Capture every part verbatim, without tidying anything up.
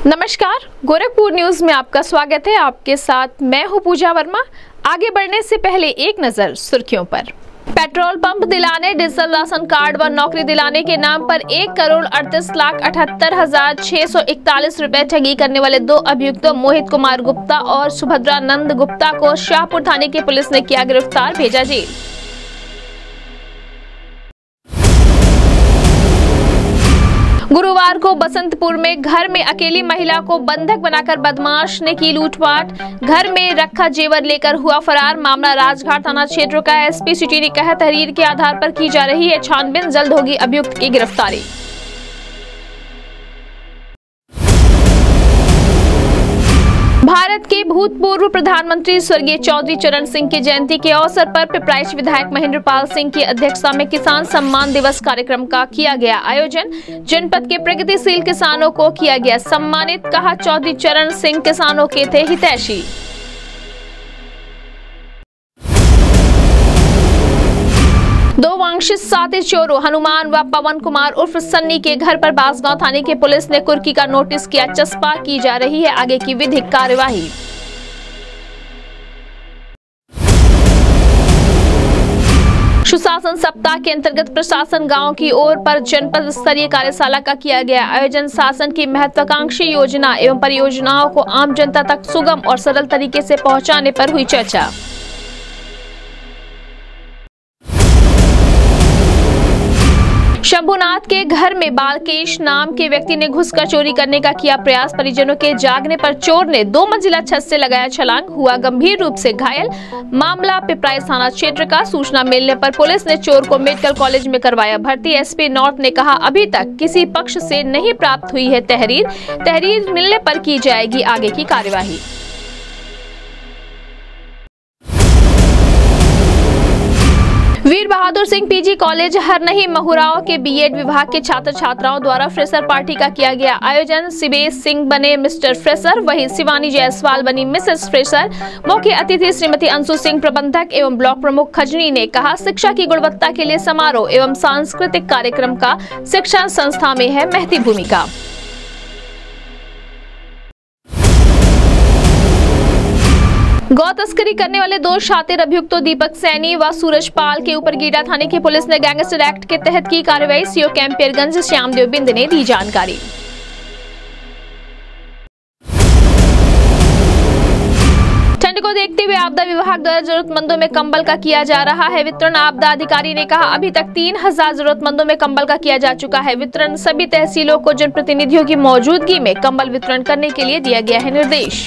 नमस्कार, गोरखपुर न्यूज में आपका स्वागत है। आपके साथ मैं हूं पूजा वर्मा। आगे बढ़ने से पहले एक नजर सुर्खियों पर। पेट्रोल पंप दिलाने, डिजिटल राशन कार्ड व नौकरी दिलाने के नाम पर एक करोड़ अड़तीस लाख अठहत्तर हजार छह सौ इकतालीस रुपए ठगी करने वाले दो अभियुक्तों मोहित कुमार गुप्ता और सुभद्रा नंद गुप्ता को शाहपुर थाने की पुलिस ने किया गिरफ्तार, भेजा जेल। गुरुवार को बसंतपुर में घर में अकेली महिला को बंधक बनाकर बदमाश ने की लूटपाट, घर में रखा जेवर लेकर हुआ फरार। मामला राजघाट थाना क्षेत्र का। एसपी सिटी ने कहा, तहरीर के आधार पर की जा रही है छानबीन, जल्द होगी अभियुक्त की गिरफ्तारी। भारत के भूतपूर्व प्रधानमंत्री स्वर्गीय चौधरी चरण सिंह की जयंती के अवसर पर पिपराइच विधायक महेंद्र पाल सिंह की अध्यक्षता में किसान सम्मान दिवस कार्यक्रम का किया गया आयोजन। जनपद के प्रगतिशील किसानों को किया गया सम्मानित। कहा, चौधरी चरण सिंह किसानों के थे हितैषी। दो वांछित साथी चोरों हनुमान व पवन कुमार उर्फ सन्नी के घर पर बांसगांव थाने की पुलिस ने कुर्की का नोटिस किया, चस्पा की जा रही है आगे की विधिक कार्यवाही। सुशासन सप्ताह के अंतर्गत प्रशासन गांव की ओर पर जनपद स्तरीय कार्यशाला का किया गया आयोजन। शासन की महत्वाकांक्षी योजना एवं परियोजनाओं को आम जनता तक सुगम और सरल तरीके से पहुंचाने पर हुई चर्चा। शंभुनाथ के घर में बालकेश नाम के व्यक्ति ने घुसकर चोरी करने का किया प्रयास। परिजनों के जागने पर चोर ने दो मंजिला छत से लगाया छलांग, हुआ गंभीर रूप से घायल। मामला पिपराइच थाना क्षेत्र का। सूचना मिलने पर पुलिस ने चोर को मेडिकल कॉलेज में करवाया भर्ती। एसपी नॉर्थ ने कहा, अभी तक किसी पक्ष से नहीं प्राप्त हुई है तहरीर, तहरीर मिलने पर की जाएगी आगे की कार्यवाही। वीर बहादुर सिंह पीजी कॉलेज हरनही महुराव के बीएड विभाग के छात्र छात्राओं द्वारा फ्रेशर पार्टी का किया गया आयोजन। शिवेश सिंह बने मिस्टर फ्रेशर, वहीं शिवानी जायसवाल बनी मिसेस फ्रेशर। मुख्य अतिथि श्रीमती अंशु सिंह, प्रबंधक एवं ब्लॉक प्रमुख खजनी ने कहा, शिक्षा की गुणवत्ता के लिए समारोह एवं सांस्कृतिक कार्यक्रम का शिक्षा संस्था में है महती भूमिका। गौ तस्करी करने वाले दो शातिर अभियुक्तों दीपक सैनी व सूरज पाल के ऊपर गीडा थाने की पुलिस ने गैंगस्टर एक्ट के तहत की कार्रवाई। सीओ कैंपियरगंज श्यामदेव बिंद ने दी जानकारी। ठंड को देखते हुए आपदा विभाग द्वारा जरूरतमंदों में कंबल का किया जा रहा है वितरण। आपदा अधिकारी ने कहा, अभी तक तीन हजार जरूरतमंदों में कंबल का किया जा चुका है वितरण। सभी तहसीलों को जनप्रतिनिधियों की मौजूदगी में कंबल वितरण करने के लिए दिया गया है निर्देश।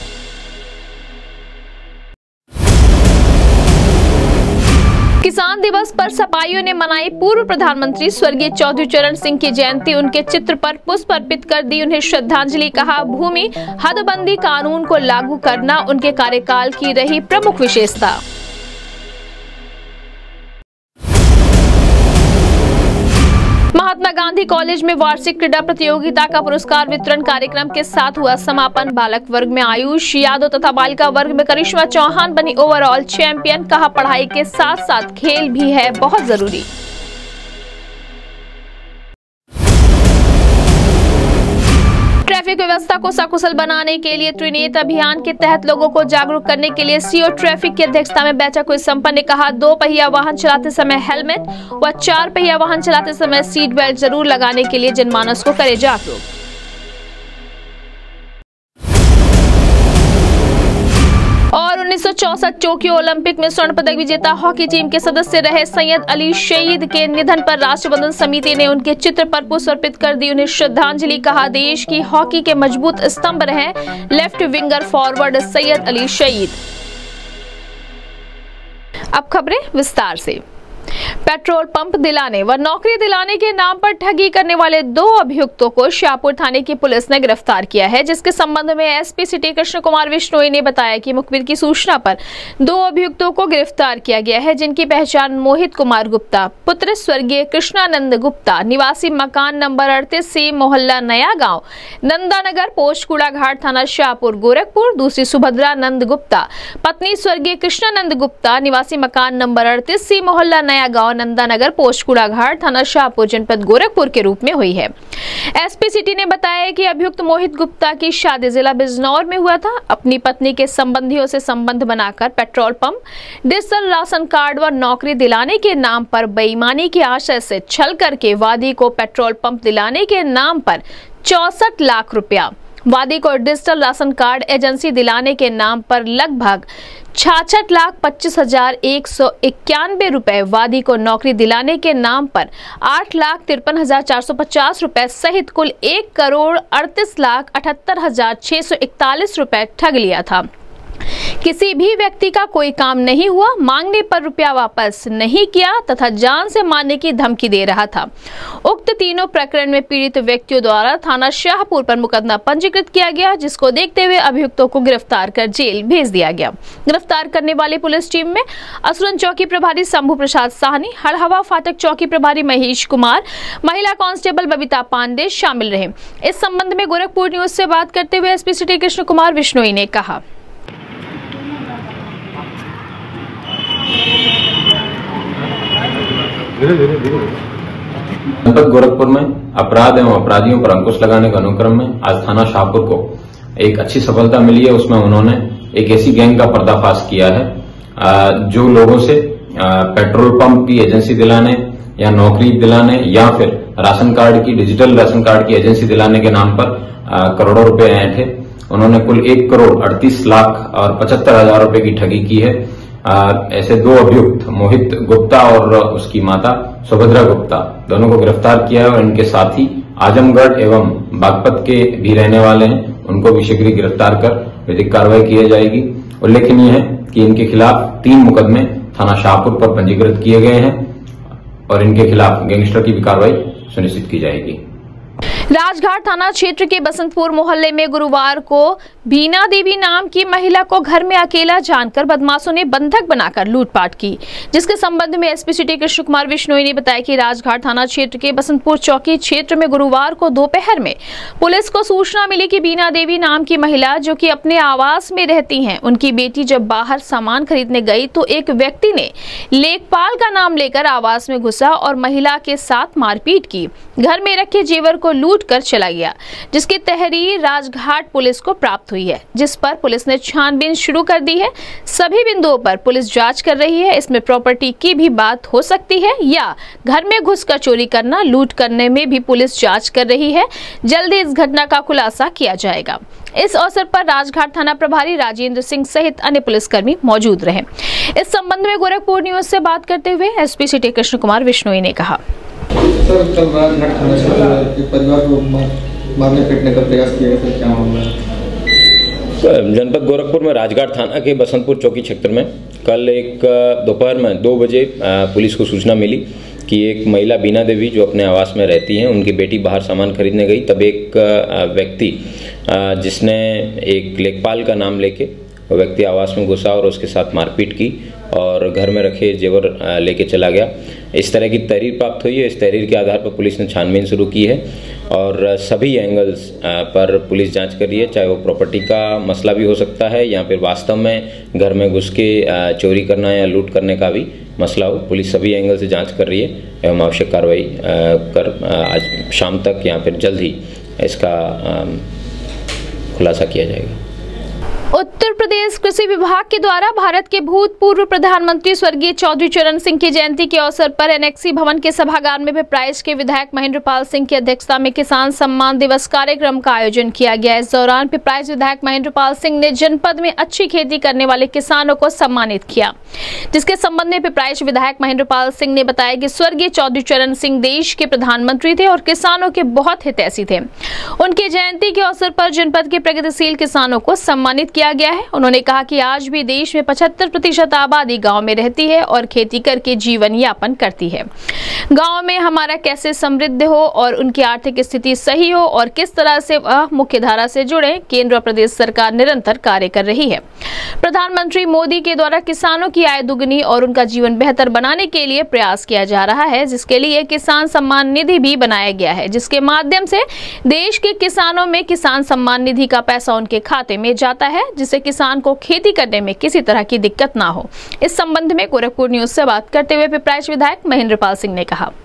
किसान दिवस पर सपाइयों ने मनाई पूर्व प्रधानमंत्री स्वर्गीय चौधरी चरण सिंह की जयंती। उनके चित्र पर पुष्प अर्पित कर दी उन्हें श्रद्धांजलि। कहा, भूमि हदबंदी कानून को लागू करना उनके कार्यकाल की रही प्रमुख विशेषता। महात्मा गांधी कॉलेज में वार्षिक क्रीड़ा प्रतियोगिता का पुरस्कार वितरण कार्यक्रम के साथ हुआ समापन। बालक वर्ग में आयुष यादव तथा बालिका वर्ग में करिश्मा चौहान बनी ओवरऑल चैंपियन। कहा, पढ़ाई के साथ साथ खेल भी है बहुत जरूरी। ट्रैफिक व्यवस्था को सकुशल बनाने के लिए त्रिनेत्र अभियान के तहत लोगों को जागरूक करने के लिए सीओ ट्रैफिक की अध्यक्षता में बैठक हुई संपन्न। ने कहा, दो पहिया वाहन चलाते समय हेलमेट व चार पहिया वाहन चलाते समय सीट बेल्ट जरूर लगाने के लिए जनमानस को करे जागरूक। और उन्नीस सौ चौसठ टोक्यो ओलंपिक में स्वर्ण पदक विजेता हॉकी टीम के सदस्य रहे सैयद अली शहीद के निधन पर राष्ट्रबंधन समिति ने उनके चित्र पर पुष्प अर्पित कर दी उन्हें श्रद्धांजलि। कहा, देश की हॉकी के मजबूत स्तंभ रहे left winger forward Syed Ali Shahid. अब खबरें विस्तार से। पेट्रोल पंप दिलाने व नौकरी दिलाने के नाम पर ठगी करने वाले दो अभियुक्तों को शाहपुर थाने की पुलिस ने गिरफ्तार किया है, जिसके संबंध में एसपी सिटी कृष्ण कुमार विश्नोई ने बताया कि मुखबिर की सूचना पर दो अभियुक्तों को गिरफ्तार किया गया है, जिनकी पहचान मोहित कुमार गुप्ता पुत्र स्वर्गीय कृष्णानंद गुप्ता निवासी मकान नंबर अड़तीस सी मोहल्ला नया गांव नंदानगर पोस्ट कूड़ा घाट थाना शाहपुर गोरखपुर। दूसरी सुभद्रा नंद गुप्ता पत्नी स्वर्गीय कृष्णानंद गुप्ता निवासी मकान नंबर अड़तीस सी मोहल्ला नया गांव महानंदा नगर पोस्ट कूड़ाघाट थाना शाहपुर जनपद गोरखपुर के रूप में हुई है। एसपी सिटी ने बताया कि अभियुक्त मोहित गुप्ता की शादी जिला बिजनौर में हुआ था। अपनी पत्नी के संबंधियों से संबंध बनाकर petrol pump, digital ration card व नौकरी दिलाने के नाम पर बेईमानी के आशय से छल करके वादी को पेट्रोल पंप दिलाने के नाम पर चौसठ लाख रुपया, वादी को डिजिटल राशन कार्ड एजेंसी दिलाने के नाम पर लगभग छियासठ लाख पच्चीस हजार एक सौ इक्यानवे रुपए, वादी को नौकरी दिलाने के नाम पर आठ लाख तिरपन हजार चार सौ पचास रुपए सहित कुल एक करोड़ अड़तीस लाख अठहत्तर हजार छह सौ इकतालीस रुपए ठग लिया था। किसी भी व्यक्ति का कोई काम नहीं हुआ, मांगने पर रुपया वापस नहीं किया तथा जान से मारने की धमकी दे रहा था। उक्त तीनों प्रकरण में पीड़ित व्यक्तियों द्वारा थाना शाहपुर पर मुकदमा पंजीकृत किया गया, जिसको देखते हुए अभियुक्तों को गिरफ्तार कर जेल भेज दिया गया। गिरफ्तार करने वाली पुलिस टीम में असुरन चौकी प्रभारी शंभू प्रसाद साहनी, हड़हवा फाटक चौकी प्रभारी महेश कुमार, महिला कांस्टेबल बबीता पांडे शामिल रहे। इस संबंध में गोरखपुर न्यूज से बात करते हुए एसपी सिटी कृष्ण कुमार बिश्नोई ने कहा, जनपद गोरखपुर में अपराध एवं अपराधियों पर अंकुश लगाने के अनुक्रम में आज थाना शाहपुर को एक अच्छी सफलता मिली है। उसमें उन्होंने एक ऐसी गैंग का पर्दाफाश किया है जो लोगों से पेट्रोल पंप की एजेंसी दिलाने या नौकरी दिलाने या फिर राशन कार्ड की, डिजिटल राशन कार्ड की एजेंसी दिलाने के नाम पर करोड़ों रुपए आए थे। उन्होंने कुल एक करोड़ अड़तीस लाख और पचहत्तर हजार रुपए की ठगी की है। आ, ऐसे दो अभियुक्त मोहित गुप्ता और उसकी माता सुभद्रा गुप्ता दोनों को गिरफ्तार किया है और इनके साथी आजमगढ़ एवं बागपत के भी रहने वाले हैं, उनको भी शीघ्र गिरफ्तार कर विधिक कार्रवाई की जाएगी। उल्लेखनीय है कि इनके खिलाफ तीन मुकदमे थाना शाहपुर पर पंजीकृत किए गए हैं और इनके खिलाफ गैंगस्टर की भी कार्रवाई सुनिश्चित की जाएगी। राजघाट थाना क्षेत्र के बसंतपुर मोहल्ले में गुरुवार को बीना देवी नाम की महिला को घर में अकेला जानकर बदमाशों ने बंधक बनाकर लूटपाट की, जिसके संबंध में एसपी सिटी कृष्ण कुमार बिश्नोई ने बताया कि राजघाट थाना क्षेत्र के बसंतपुर चौकी क्षेत्र में गुरुवार को दोपहर में पुलिस को सूचना मिली कि बीना देवी नाम की महिला जो कि अपने आवास में रहती हैं, उनकी बेटी जब बाहर सामान खरीदने गई तो एक व्यक्ति ने लेखपाल का नाम लेकर आवास में घुसा और महिला के साथ मारपीट की, घर में रखे जेवर को लूट कर चला गया, जिसकी तहरीर राजघाट पुलिस को प्राप्त हुई है, जिस पर पुलिस ने छानबीन शुरू कर दी है। सभी बिंदुओं पर पुलिस जांच कर रही है। इसमें प्रॉपर्टी की भी बात हो सकती है या घर में घुसकर चोरी करना, लूट करने में भी पुलिस जांच कर रही है। जल्दी इस घटना का खुलासा किया जाएगा। इस अवसर पर राजघाट थाना प्रभारी राजेंद्र सिंह सहित अन्य पुलिसकर्मी मौजूद रहे। इस संबंध में गोरखपुर न्यूज से बात करते हुए एसपी सिटी कृष्ण कुमार बिश्नोई ने कहा, सर कल राजघाट थाना क्षेत्र में एक परिवार को मारने पीटने का प्रयास किया गया, क्या मामला है? जनपद गोरखपुर में राजघाट थाना के बसंतपुर चौकी क्षेत्र में कल एक दोपहर में दो बजे पुलिस को सूचना मिली कि एक महिला बीना देवी जो अपने आवास में रहती हैं, उनकी बेटी बाहर सामान खरीदने गई। तब एक व्यक्ति जिसने एक लेखपाल का नाम लेके वो व्यक्ति आवास में घुसा और उसके साथ मारपीट की और घर में रखे जेवर लेके चला गया। इस तरह की तहरीर प्राप्त हुई है। इस तहरीर के आधार पर पुलिस ने छानबीन शुरू की है और सभी एंगल्स पर पुलिस जांच कर रही है, चाहे वो प्रॉपर्टी का मसला भी हो सकता है या फिर वास्तव में घर में घुस के चोरी करना या लूट करने का भी मसला हो। पुलिस सभी एंगल से जांच कर रही है एवं आवश्यक कार्रवाई कर आज शाम तक या फिर जल्द ही इसका खुलासा किया जाएगा। उत्तर प्रदेश कृषि विभाग के द्वारा भारत के भूतपूर्व प्रधानमंत्री स्वर्गीय चौधरी चरण सिंह की जयंती के अवसर पर एनेक्सी भवन के सभागार में पिपराइच के विधायक महेंद्र पाल सिंह की अध्यक्षता में किसान सम्मान दिवस कार्यक्रम का आयोजन किया गया। इस दौरान पिपराइच विधायक महेंद्र पाल सिंह ने जनपद में अच्छी खेती करने वाले किसानों को सम्मानित किया, जिसके संबंध में पिपराइच विधायक महेंद्र पाल सिंह ने बताया कि स्वर्गीय चौधरी चरण सिंह देश के प्रधानमंत्री थे और किसानों के बहुत हितैषी थे। उनकी जयंती के अवसर पर जनपद के प्रगतिशील किसानों को सम्मानित किया गया है। उन्होंने कहा कि आज भी देश में पचहत्तर प्रतिशत आबादी गांव में रहती है और खेती करके जीवन यापन करती है। गांव में हमारा कैसे समृद्ध हो और उनकी आर्थिक स्थिति सही हो और किस तरह से वह मुख्य धारा से जुड़े, केंद्र और प्रदेश सरकार निरंतर कार्य कर रही है। प्रधानमंत्री मोदी के द्वारा किसानों की आय दुगनी और उनका जीवन बेहतर बनाने के लिए प्रयास किया जा रहा है, जिसके लिए किसान सम्मान निधि भी बनाया गया है, जिसके माध्यम से देश के किसानों में किसान सम्मान निधि का पैसा उनके खाते में जाता है, जिससे किसान को खेती करने में किसी तरह की दिक्कत ना हो। इस संबंध में गोरखपुर न्यूज से बात करते हुए पिपराइच विधायक महेंद्र पाल सिंह ने कहा,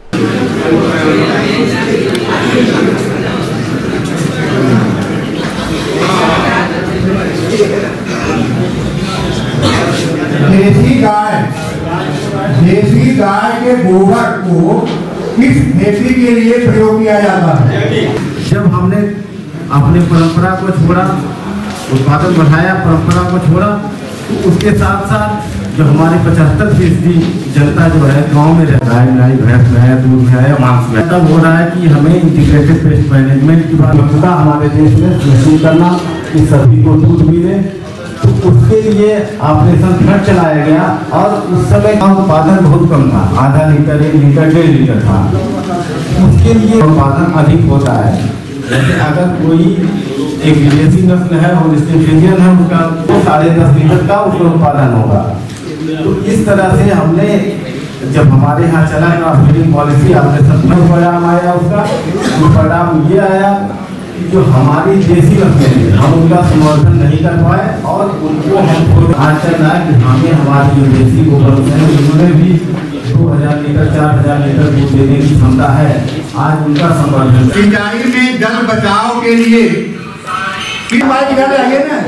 देसी गाय देसी गाय के गोबर को किस खेती के लिए प्रयोग किया जाता है? जब हमने अपनी परंपरा को छोड़ा, उत्पादन बढ़ाया, परंपरा को छोड़ा, तो उसके साथ साथ जो हमारी पचहत्तर फीसदी जनता जो है गांव में रहता है, गाय भैंस में है, दूध में है, मांस में, तब हो रहा है कि हमें इंटीग्रेटेड पेस्ट मैनेजमेंट की बाध्यता हमारे देश में सुनिश्चित करना कि सभी को दूध मिले। तो उसके लिए ऑपरेशन फ्लड चलाया गया और उस समय का उत्पादन बहुत कम था, आधा लीटर, एक लीटर, डेढ़ लीटर था। उसके लिए उत्पादन अधिक होता है। जैसे अगर कोई एक विदेशी नस्ल है और फ्रीजियन है, उसका तो साढ़े दस लीटर का उसका उत्पादन होगा। तो इस तरह से हमने जब हमारे यहाँ चला था फीडिंग पॉलिसी, ऑपरेशन में परिणाम आया, उसका परिणाम ये आया जो हमारी देसी नस्लें थी हम उनका संवर्धन नहीं कर पाए और उनको हम आज चल रहा है कि हमें हमारी जो देसी गोबर है उन्होंने भी दो हजार लीटर चार हजार लीटर दूध देने की क्षमता है। आज उनका संवर्धन सिंचाई में जल बचाव के लिए किस बात की आगे ना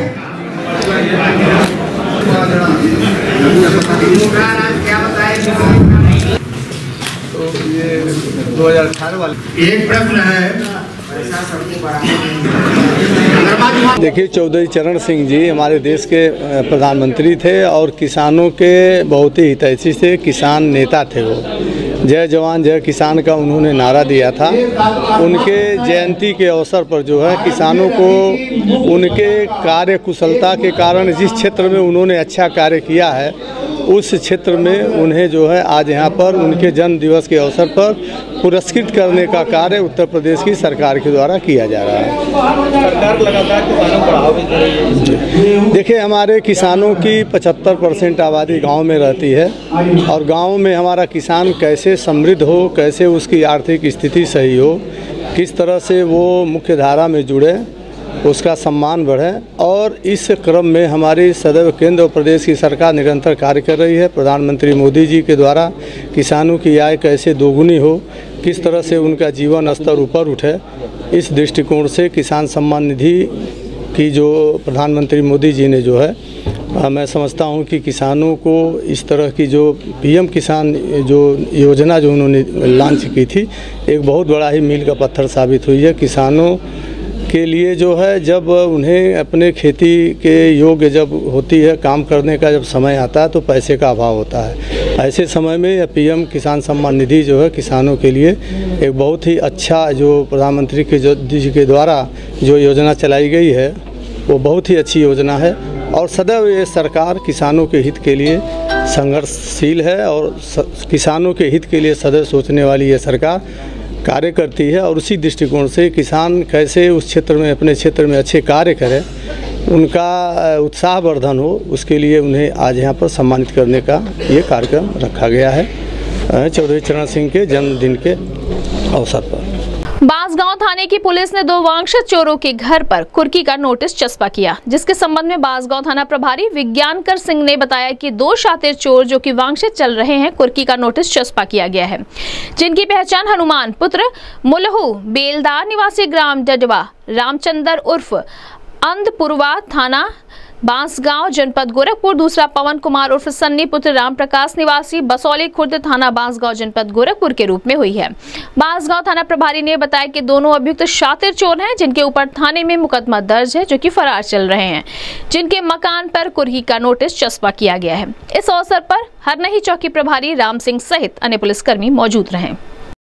क्या बताए तो ये दो हजार अठारह वाले एक प्रश्न है। देखिए, चौधरी चरण सिंह जी हमारे देश के प्रधानमंत्री थे और किसानों के बहुत ही हितैषी से किसान नेता थे। वो जय जवान जय किसान का उन्होंने नारा दिया था। उनके जयंती के अवसर पर जो है किसानों को उनके कार्य कुशलता के कारण जिस क्षेत्र में उन्होंने अच्छा कार्य किया है उस क्षेत्र में उन्हें जो है आज यहाँ पर उनके जन्म दिवस के अवसर पर पुरस्कृत करने का कार्य उत्तर प्रदेश की सरकार के द्वारा किया जा रहा है। सरकार लगातार किसानों को बढ़ावा दे रही है। देखिए, हमारे किसानों की पचहत्तर परसेंट आबादी गांव में रहती है और गांव में हमारा किसान कैसे समृद्ध हो, कैसे उसकी आर्थिक स्थिति सही हो, किस तरह से वो मुख्य धारा में जुड़े, उसका सम्मान बढ़े और इस क्रम में हमारी सदैव केंद्र और प्रदेश की सरकार निरंतर कार्य कर रही है। प्रधानमंत्री मोदी जी के द्वारा किसानों की आय कैसे दोगुनी हो, किस तरह से उनका जीवन स्तर ऊपर उठे, इस दृष्टिकोण से किसान सम्मान निधि की जो प्रधानमंत्री मोदी जी ने जो है आ, मैं समझता हूं कि किसानों को इस तरह की जो पीएम किसान जो योजना जो उन्होंने लॉन्च की थी एक बहुत बड़ा ही मील का पत्थर साबित हुई है। किसानों के लिए जो है जब उन्हें अपने खेती के योग्य जब होती है काम करने का जब समय आता है तो पैसे का अभाव होता है। ऐसे समय में यह पीएम किसान सम्मान निधि जो है किसानों के लिए एक बहुत ही अच्छा जो प्रधानमंत्री के जो जी के द्वारा जो योजना चलाई गई है वो बहुत ही अच्छी योजना है और सदैव ये सरकार किसानों के हित के लिए संघर्षशील है और किसानों के हित के लिए सदैव सोचने वाली ये सरकार कार्य करती है और उसी दृष्टिकोण से किसान कैसे उस क्षेत्र में अपने क्षेत्र में अच्छे कार्य करें, उनका उत्साहवर्धन हो, उसके लिए उन्हें आज यहाँ पर सम्मानित करने का ये कार्यक्रम रखा गया है चौधरी चरण सिंह के जन्मदिन के अवसर पर। बांसगांव थाने की पुलिस ने दो वांछित चोरों के घर पर कुर्की का नोटिस चस्पा किया, जिसके संबंध में बांसगांव थाना प्रभारी विज्ञानकर सिंह ने बताया कि दो शातिर चोर जो कि वांछित चल रहे हैं कुर्की का नोटिस चस्पा किया गया है, जिनकी पहचान हनुमान पुत्र मुलहू बेलदार निवासी ग्राम डडवा रामचंद्र उर्फ अंधपुरवा थाना बांसगांव जनपद गोरखपुर, दूसरा पवन कुमार उर्फ सन्नी पुत्र राम प्रकाश निवासी बसौली खुर्द थाना बांसगांव जनपद गोरखपुर के रूप में हुई है। बांसगांव थाना प्रभारी ने बताया कि दोनों अभियुक्त शातिर चोर हैं, जिनके ऊपर थाने में मुकदमा दर्ज है, जो कि फरार चल रहे हैं, जिनके मकान पर कुर्की का नोटिस चस्पा किया गया है। इस अवसर पर हरनही चौकी प्रभारी राम सिंह सहित अन्य पुलिसकर्मी मौजूद रहे।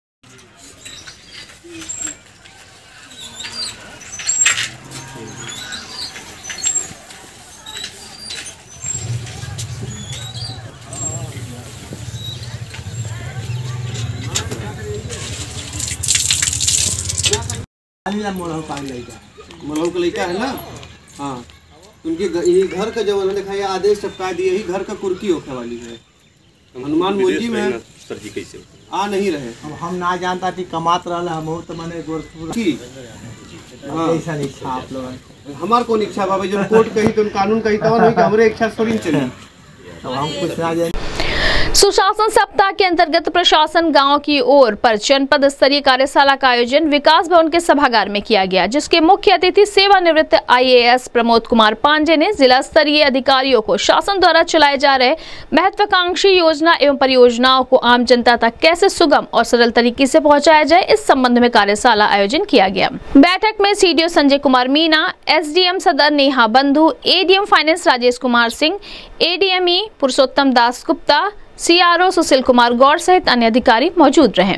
मलहू का लड़का है ना, हाँ, उनके यही घर का जब उन्होंने लिखा है आदेश चपका दिए, यही घर का कुर्की होने वाली है। हनुमान मंजी में सर जी कैसे आ नहीं रहे। अब हम ना जानता थी कमात रहा हम तो मैंने गोरखपुर की हाँ ऐसा नहीं था आप लोग हमार कौन इच्छा बाबा जब कोर्ट कही तो कानून कही तो नहीं कि हमरे इच्छा थोड़ी चली। तो हम कुछ ना जाने। सुशासन सप्ताह के अंतर्गत प्रशासन गांव की ओर पर जनपद स्तरीय कार्यशाला का आयोजन विकास भवन के सभागार में किया गया, जिसके मुख्य अतिथि सेवानिवृत्त आईएएस प्रमोद कुमार पांडे ने जिला स्तरीय अधिकारियों को शासन द्वारा चलाए जा रहे महत्वाकांक्षी योजना एवं परियोजनाओं को आम जनता तक कैसे सुगम और सरल तरीके से पहुंचाया जाए, इस संबंध में कार्यशाला आयोजन किया गया। बैठक में सीडीओ संजय कुमार मीना, एसडीएम सदर Neha Bandhu, ADM finance Rajesh Kumar Singh, ADME Purushottam Das Gupta, CRO Sushil Kumar Gaur सहित अन्य अधिकारी मौजूद रहे।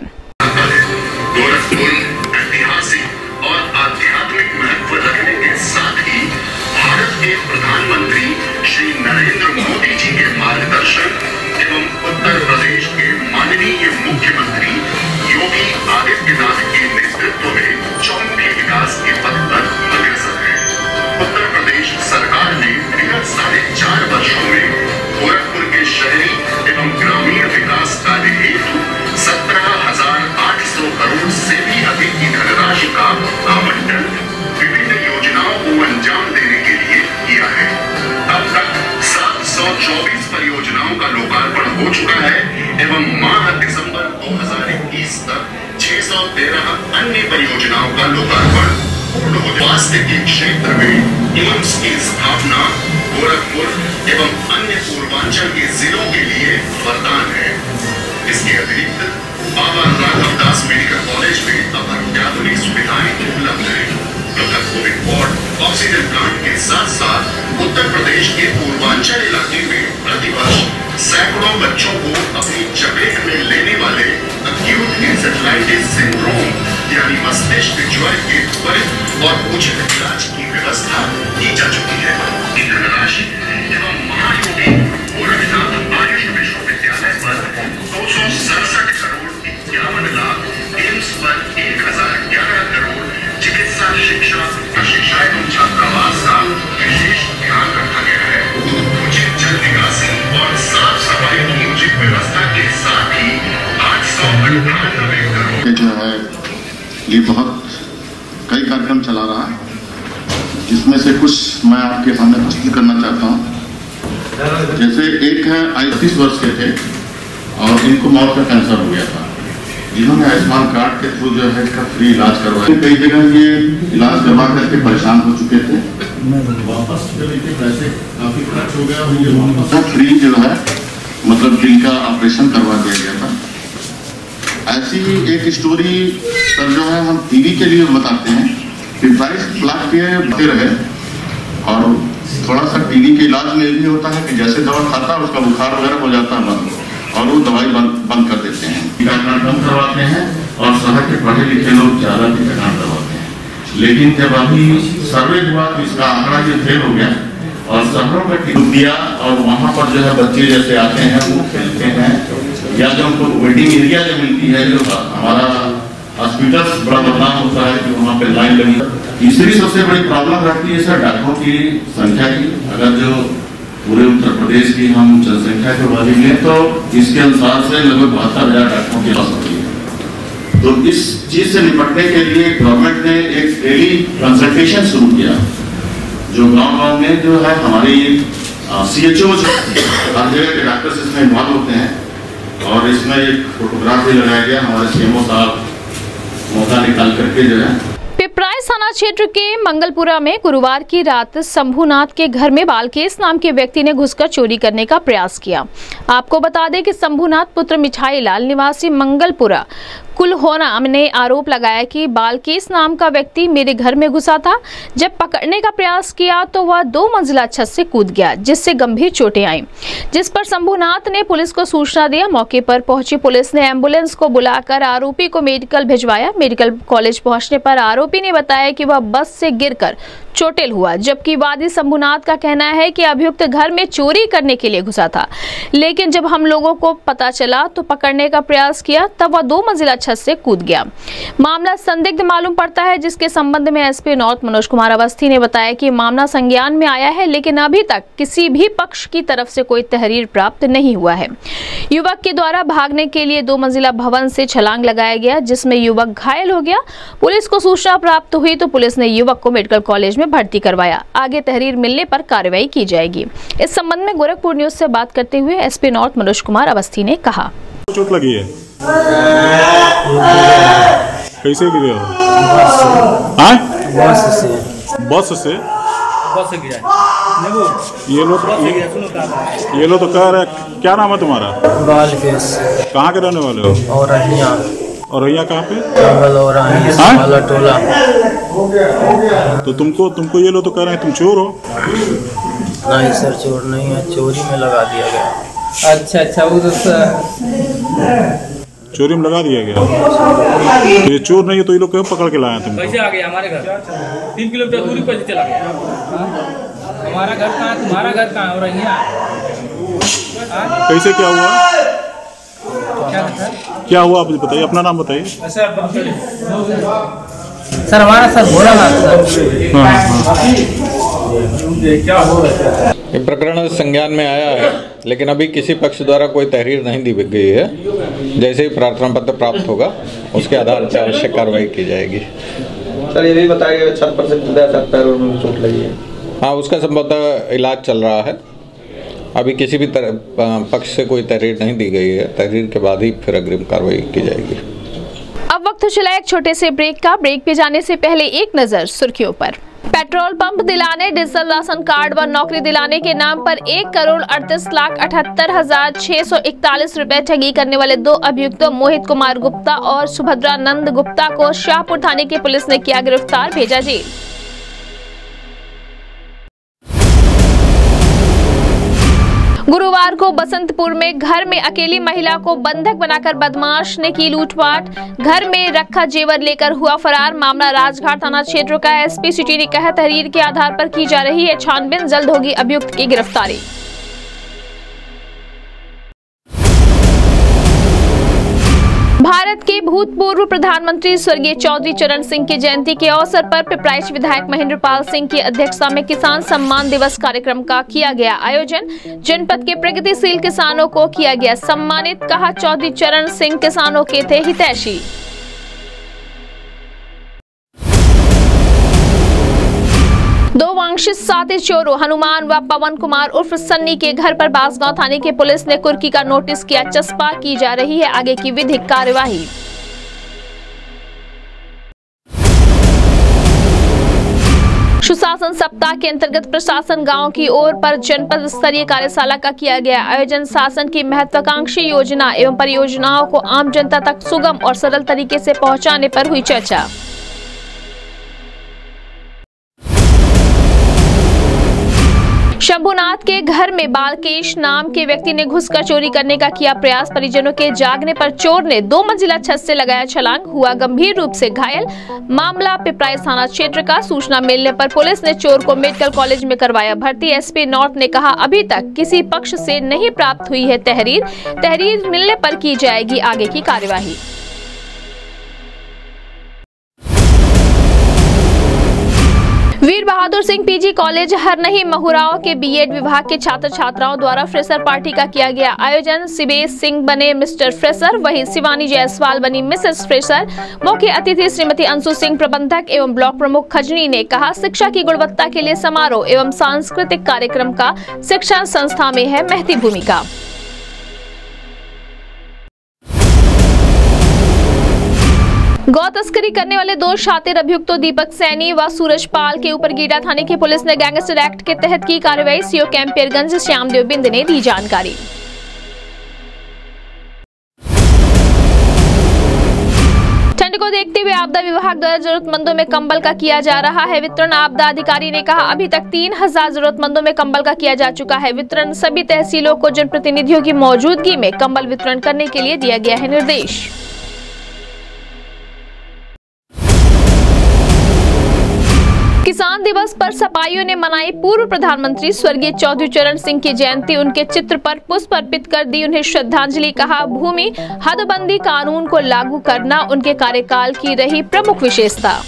गोरखपुर ऐतिहासिक और आध्यात्मिक महत्व रखने के साथ ही भारत के प्रधानमंत्री श्री नरेंद्र मोदी जी के मार्गदर्शन एवं उत्तर प्रदेश के माननीय मुख्यमंत्री योगी आदित्यनाथ के नेतृत्व में चौमुखी विकास के पथ पर अग्रसर है। उत्तर प्रदेश सरकार ने विगत साढ़े चार वर्षों में गोरखपुर के शहरी एवं ग्रामीण विकास कार्य हेतु सत्रह हजार आठ सौ करोड़ से भी अधिक की धनराशि का आवंटन विभिन्न योजनाओं को अंजाम देने के लिए किया है। अब तक सात सौ चौबीस परियोजनाओं का लोकार्पण हो चुका है एवं माह दिसंबर दो हजार इक्कीस तक छह सौ तेरह अन्य परियोजनाओं का लोकार्पण पूर्ण हो। स्वास्थ्य के क्षेत्र में एम्स की स्थापना गोरखपुर एवं अन्य पूर्वांचल के जिलों के लिए वरदान है। इसके अतिरिक्त बाबा राघवदास मेडिकल कॉलेज में अब अत्याधुनिक सुविधाएं उपलब्ध हैं। पृथक कोविड वार्ड, ऑक्सीजन प्लांट के साथ साथ उत्तर प्रदेश के पूर्वांचल इलाके में प्रतिवर्ष सैकड़ों बच्चों को अपनी चपेट में लेने वाले अक्यूट एंसेफेलाइटिस सिंड्रोम यानी मस्तिष्क ज्वर के त्वरित और उचित इलाज की व्यवस्था की जा चुकी है। धनराशि एवं महायोगी गोरखनाथ आयुष विश्वविद्यालय पर दो सौ सड़सठ करोड़ इक्यावन लाख, एम्स पर एक हजार ग्यारह करोड़, चिकित्सा शिक्षा प्रशिक्षा एवं छात्रावास का विशेष ध्यान रखा गया है। उचित जल निकासी और साफ सफाई की उचित व्यवस्था के साथ ही आठ सौ अट्ठानबे करोड़ जो है ये बहुत कई कार्यक्रम चला रहा है, जिसमें से कुछ मैं आपके सामने प्रस्तुत करना चाहता हूँ। जैसे एक है अड़तीस वर्ष के थे और इनको मौत का कैंसर हो गया था, जिन्होंने आयुष्मान कार्ड के थ्रू जो है इसका फ्री इलाज करवाया। कई जगह ये इलाज करवा करके परेशान हो चुके थे, वापस जब इनके पैसे काफी खर्च हो गया तो फ्री जो है मतलब दिल का ऑपरेशन करवा दिया गया था। ऐसी एक स्टोरी सर जो है हम टीवी के लिए बताते हैं कि बाईस लाख के बचे रहे और थोड़ा सा टीवी के इलाज में भी होता है कि जैसे दवा खाता है उसका बुखार वगैरह हो जाता है बंद और वो दवाई बंद बंद कर देते हैं, टीकाकरण कम करवाते हैं और शहर के पढ़े लिखे लोग ज्यादा टीकाकरण करवाते हैं। लेकिन जब अभी सर्वे हुआ तो इसका आंकड़ा जो फेल हो गया और शहरों में टीका दिया और वहाँ पर जो है बच्चे जैसे आते हैं वो खेलते हैं या जो हमको वेटिंग एरिया जो मिलती है, जो हमारा हॉस्पिटल बड़ा बदनाम होता है कि वहाँ पे लाइन लगी। तीसरी सबसे बड़ी प्रॉब्लम रहती है सर डॉक्टरों की संख्या की। अगर जो पूरे उत्तर प्रदेश की हम जनसंख्या के बारे में तो इसके अनुसार से लगभग बहत्तर हजार डॉक्टरों की लॉस होती है। तो इस चीज से निपटने के लिए गवर्नमेंट ने एक टेली कंसल्टेशन शुरू किया, जो गाँव गाँव में जो है हमारी सी एच ओ हर जगह के डॉक्टर्स इसमें इन्वॉल्व होते हैं और इसमें एक फोटोग्राफ भी लगाया गया। हमारे सीएमओ साहब मौका निकाल करके जो है पिपराइस थाना क्षेत्र के मंगलपुरा में गुरुवार की रात शंभुनाथ के घर में बालकेश नाम के व्यक्ति ने घुसकर चोरी करने का प्रयास किया। आपको बता दें कि शंभुनाथ पुत्र मिठाई लाल निवासी मंगलपुरा कुलहोना ने आरोप लगाया कि बालकेश नाम का व्यक्ति मेरे घर में घुसा था। जब पकड़ने का प्रयास किया तो वह दो मंजिला छत से कूद गया, जिससे गंभीर चोटें आईं, जिस पर शंभुनाथ ने पुलिस को सूचना दिया। मौके पर पहुंची पुलिस ने एम्बुलेंस को बुलाकर आरोपी को मेडिकल भिजवाया। मेडिकल कॉलेज पहुंचने पर आरोपी ने बताया कि वह बस से गिरकर चोटिल हुआ, जबकि वादी शंभुनाथ का कहना है कि अभियुक्त घर में चोरी करने के लिए घुसा था, लेकिन जब हम लोगों को पता चला तो पकड़ने का प्रयास किया, तब वह दो मंजिला छत से कूद गया। मामला संदिग्ध मालूम पड़ता है, जिसके संबंध में एसपी नॉर्थ मनोज कुमार अवस्थी ने बताया कि मामला संज्ञान में आया है, लेकिन अभी तक किसी भी पक्ष की तरफ से कोई तहरीर प्राप्त नहीं हुआ है। युवक के द्वारा भागने के लिए दो मंजिला भवन से छलांग लगाया गया, जिसमें युवक घायल हो गया। पुलिस को सूचना प्राप्त हुई तो पुलिस ने युवक को मेडिकल कॉलेज में भर्ती करवाया। आगे तहरीर मिलने पर कार्रवाई की जाएगी। इस संबंध में गोरखपुर न्यूज से बात करते हुए एसपी नॉर्थ मनोज कुमार अवस्थी ने कहा, चोट लगी है, कैसे गिरे हो? बस से बस से बस से गिरा। ये लो ये लो तो कह रहे, क्या नाम है तुम्हारा? बालकेश। कहाँ के रहने वाले हो? औरैया। औरैया कहाँ पे? जंगल औरैया टोला। तो तुमको तुमको ये लो तो कह रहे हैं तुम चोर हो? नहीं सर, चोर नहीं है, चोरी में लगा दिया गया। अच्छा अच्छा, वो तो चोरी में लगा दिया गया। तो ये चोर नहीं है तो ये लोग क्यों पकड़ के लाए तुम? कैसे आ गए हमारे घर? तीन किलोमीटर दूरी पर चला गया। हमारा घर कहाँ, तुम्हारा घर कहाँ? और कैसे क्या हुआ? क्या क्या हुआ आप बताइए, अपना नाम बताइए। सर हमारा सर बोला ना सर। हाँ, हाँ। क्या हो रहा है? ये प्रकरण संज्ञान में आया है, लेकिन अभी किसी पक्ष द्वारा कोई तहरीर नहीं दी गई है। जैसे ही प्रार्थना पत्र प्राप्त होगा उसके आधार पर आवश्यक कार्रवाई की जाएगी। सर ये भी बताइए, छत पर से कूदा, छत पैरों में चोट लगी है। हाँ, उसका संभवतः इलाज चल रहा है। अभी किसी भी पक्ष से कोई तहरीर नहीं दी गई है। तहरीर के बाद ही फिर अग्रिम कार्रवाई की जाएगी। अब वक्त चला एक छोटे से ब्रेक का। ब्रेक पे जाने से पहले एक नजर सुर्खियों पर। पेट्रोल पंप दिलाने, डिजिटल राशन कार्ड व नौकरी दिलाने के नाम पर एक करोड़ अड़तीस लाख अठहत्तर हजार छह सौ इकतालीस रुपए ठगी करने वाले दो अभियुक्तों मोहित कुमार गुप्ता और सुभद्रानंद गुप्ता को शाहपुर थाने की पुलिस ने किया गिरफ्तार, भेजा जेल। गुरुवार को बसंतपुर में घर में अकेली महिला को बंधक बनाकर बदमाश ने की लूटपाट। घर में रखा जेवर लेकर हुआ फरार। मामला राजघाट थाना क्षेत्र का। एसपी सिटी ने कहा, तहरीर के आधार पर की जा रही है छानबीन, जल्द होगी अभियुक्त की गिरफ्तारी। भारत के भूतपूर्व प्रधानमंत्री स्वर्गीय चौधरी चरण सिंह की जयंती के अवसर पर पिपराइच विधायक महेंद्रपाल सिंह की अध्यक्षता में किसान सम्मान दिवस कार्यक्रम का किया गया आयोजन। जनपद के प्रगतिशील किसानों को किया गया सम्मानित। कहा, चौधरी चरण सिंह किसानों के थे हितैषी। दो वांछित साथी चोरों हनुमान व पवन कुमार उर्फ सन्नी के घर पर बांसगांव थाने की पुलिस ने कुर्की का नोटिस किया चस्पा। की जा रही है आगे की विधिक कार्यवाही। सुशासन सप्ताह के अंतर्गत प्रशासन गांव की ओर पर जनपद स्तरीय कार्यशाला का किया गया आयोजन। शासन की महत्वाकांक्षी योजना एवं परियोजनाओं को आम जनता तक सुगम और सरल तरीके से पहुंचाने पर हुई चर्चा। शंभुनाथ के घर में बालकेश नाम के व्यक्ति ने घुसकर चोरी करने का किया प्रयास। परिजनों के जागने पर चोर ने दो मंजिला छत से लगाया छलांग, हुआ गंभीर रूप से घायल। मामला पिपराइच थाना क्षेत्र का। सूचना मिलने पर पुलिस ने चोर को मेडिकल कॉलेज में करवाया भर्ती। एसपी नॉर्थ ने कहा, अभी तक किसी पक्ष से नहीं प्राप्त हुई है तहरीर। तहरीर मिलने पर की जाएगी आगे की कार्यवाही। वीर बहादुर सिंह पीजी कॉलेज हरनही महुराव के बीएड विभाग के छात्र छात्राओं द्वारा फ्रेशर पार्टी का किया गया आयोजन। सिबेश सिंह बने मिस्टर फ्रेशर, वहीं शिवानी जायसवाल बनी मिसेस फ्रेशर। मुख्य अतिथि श्रीमती अंशु सिंह, प्रबंधक एवं ब्लॉक प्रमुख खजनी ने कहा, शिक्षा की गुणवत्ता के लिए समारोह एवं सांस्कृतिक कार्यक्रम का शिक्षण संस्था में है महती भूमिका। गौ तस्करी करने वाले दो शातिर अभियुक्तों दीपक सैनी व सूरज पाल के ऊपर गीडा थाने की पुलिस ने गैंगस्टर एक्ट के तहत की कार्रवाई। सीओ कैंपियरगंज श्यामदेव बिंद ने दी जानकारी। ठंड को देखते हुए आपदा विभाग द्वारा जरूरतमंदों में कंबल का किया जा रहा है वितरण। आपदा अधिकारी ने कहा, अभी तक तीन हजार जरूरतमंदों में कंबल का किया जा चुका है वितरण। सभी तहसीलों को जनप्रतिनिधियों की मौजूदगी में कंबल वितरण करने के लिए दिया गया है निर्देश। किसान संविधान दिवस पर सपाइयों ने मनाई पूर्व प्रधानमंत्री स्वर्गीय चौधरी चरण सिंह की जयंती। उनके चित्र पर पुष्प अर्पित कर दी उन्हें श्रद्धांजलि। कहा, भूमि हदबंदी कानून को लागू करना उनके कार्यकाल की रही प्रमुख विशेषता।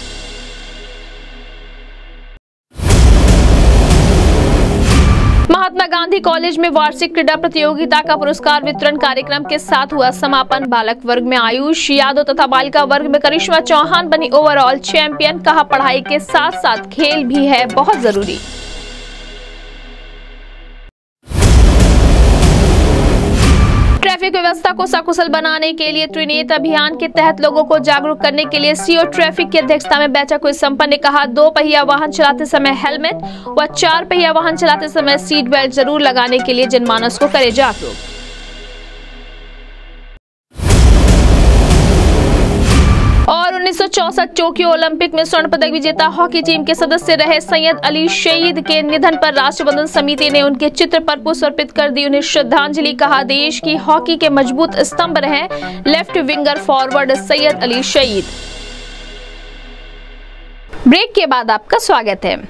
महात्मा गांधी कॉलेज में वार्षिक क्रीड़ा प्रतियोगिता का पुरस्कार वितरण कार्यक्रम के साथ हुआ समापन। बालक वर्ग में आयुष यादव तथा बालिका वर्ग में करिश्मा चौहान बनी ओवरऑल चैंपियन। कहा, पढ़ाई के साथ साथ खेल भी है बहुत जरूरी। ट्रैफिक व्यवस्था को सकुशल बनाने के लिए त्रिनेत्र अभियान के तहत लोगों को जागरूक करने के लिए सीओ ट्रैफिक की अध्यक्षता में बैठक हुई संपन्न। ने कहा, दो पहिया वाहन चलाते समय हेलमेट व चार पहिया वाहन चलाते समय सीट बेल्ट जरूर लगाने के लिए जनमानस को करे जागरूक। और उन्नीस सौ चौसठ टोक्यो ओलंपिक में स्वर्ण पदक विजेता हॉकी टीम के सदस्य रहे सैयद अली शहीद के निधन पर राष्ट्रबंधन समिति ने उनके चित्र पर पुष्प अर्पित कर दी उन्हें श्रद्धांजलि। कहा, देश की हॉकी के मजबूत स्तंभ रहे left winger forward Syed Ali Shahid. Break के बाद आपका स्वागत है।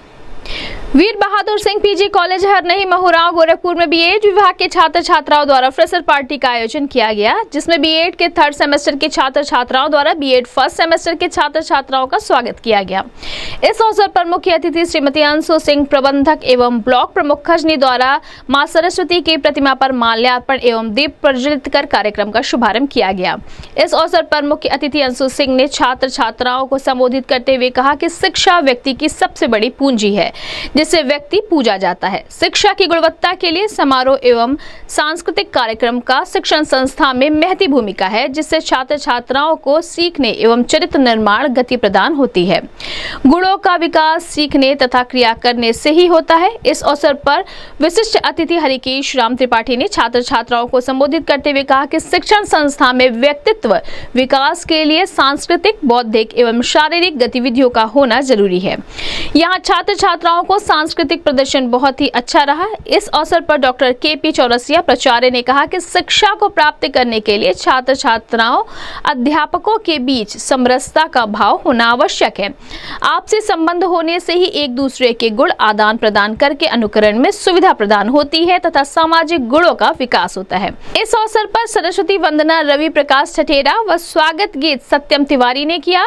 वीर बहादुर सिंह पीजी कॉलेज हरनही महुराव गोरखपुर में बीएड विभाग के छात्र छात्राओं द्वारा फ्रेशर पार्टी का आयोजन किया गया, जिसमें बीएड के थर्ड सेमेस्टर के छात्र छात्राओं द्वारा बीएड फर्स्ट सेमेस्टर के छात्र छात्राओं का स्वागत किया गया। इस अवसर पर मुख्य अतिथि श्रीमती अंशु सिंह, प्रबंधक एवं ब्लॉक प्रमुख खजनी द्वारा मां सरस्वती की प्रतिमा पर माल्यार्पण एवं दीप प्रज्वलित कर कार्यक्रम का शुभारंभ किया गया। इस अवसर पर मुख्य अतिथि अंशु सिंह ने छात्र छात्राओं को संबोधित करते हुए कहा कि शिक्षा व्यक्ति की सबसे बड़ी पूंजी है जिससे व्यक्ति पूजा जाता है। शिक्षा की गुणवत्ता के लिए समारोह एवं सांस्कृतिक कार्यक्रम का शिक्षण संस्था में महती भूमिका है, जिससे छात्र छात्राओं को सीखने एवं चरित्र निर्माण गति प्रदान होती है। गुणों का विकास सीखने तथा क्रिया करने से ही होता है। इस अवसर पर विशिष्ट अतिथि हरिकेश राम त्रिपाठी ने छात्र छात्राओं को संबोधित करते हुए कहा कि शिक्षण संस्था में व्यक्तित्व विकास के लिए सांस्कृतिक, बौद्धिक एवं शारीरिक गतिविधियों का होना जरूरी है। यहाँ छात्र छात्राओं को सांस्कृतिक प्रदर्शन बहुत ही अच्छा रहा। इस अवसर पर डॉक्टर के पी चौरसिया प्राचार्य ने कहा कि शिक्षा को प्राप्त करने के लिए छात्र छात्राओं अध्यापकों के बीच समरसता का भाव होना आवश्यक है। आपसी संबंध होने से ही एक दूसरे के गुण आदान प्रदान करके अनुकरण में सुविधा प्रदान होती है तथा सामाजिक गुणों का विकास होता है। इस अवसर पर सरस्वती वंदना रवि प्रकाश ठठेरा व स्वागत गीत सत्यम तिवारी ने किया।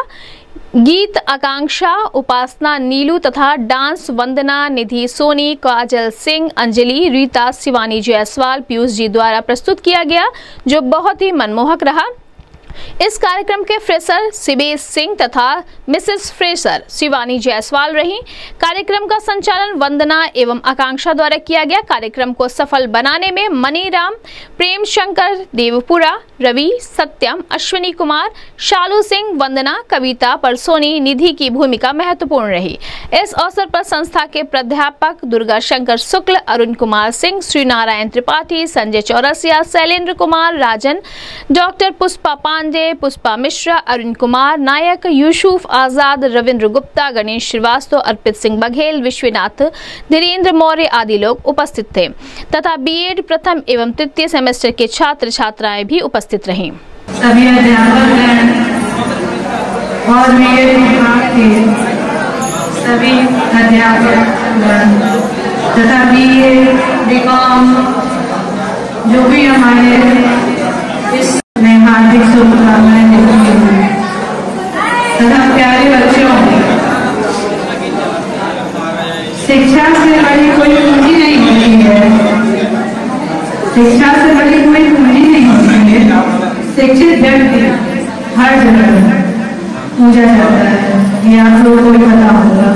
गीत आकांक्षा उपासना नीलू तथा डांस वंदना निधि सोनी, काजल सिंह, अंजलि, रीता, शिवानी जायसवाल, पीयूष जी द्वारा प्रस्तुत किया गया, जो बहुत ही मनमोहक रहा। इस कार्यक्रम के फ्रेशर सिबेश सिंह तथा मिसेस फ्रेशर शिवानी जायसवाल रही। कार्यक्रम का संचालन वंदना एवं आकांक्षा द्वारा किया गया। कार्यक्रम को सफल बनाने में मनीराम, प्रेम शंकर, देवपुरा, रवि, सत्यम, अश्विनी कुमार, शालू सिंह, वंदना, कविता, परसोनी, निधि की भूमिका महत्वपूर्ण रही। इस अवसर पर संस्था के प्राध्यापक दुर्गा शंकर शुक्ल, अरुण कुमार सिंह, श्री नारायण त्रिपाठी, संजय चौरसिया, शैलेंद्र कुमार, राजन, डॉक्टर पुष्पा पांडे, पुष्पा मिश्रा, अरुण कुमार नायक, यूसुफ आजाद, रविंद्र गुप्ता, गणेश श्रीवास्तव, अर्पित सिंह बघेल, विश्वनाथ, धीरेन्द्र मौर्य आदि लोग उपस्थित थे तथा बीएड प्रथम एवं तृतीय सेमेस्टर के छात्र छात्राएं भी उपस्थित रहीं। सभी अध्यापक और बीएड विभाग के सभी अध्यापक तथा बीए बीकॉम जो भी हमारे इस में हार्दिक शुभकामनाएं देती हूँ तथा प्यारे बच्चों, शिक्षा से बड़ी कोई पूंजी नहीं होती है। शिक्षा से बड़ी कोई पूंजी नहीं होती है। शिक्षित व्यक्ति हर जगह पूजा जाता है, ये आप लोगों को भी पता होगा।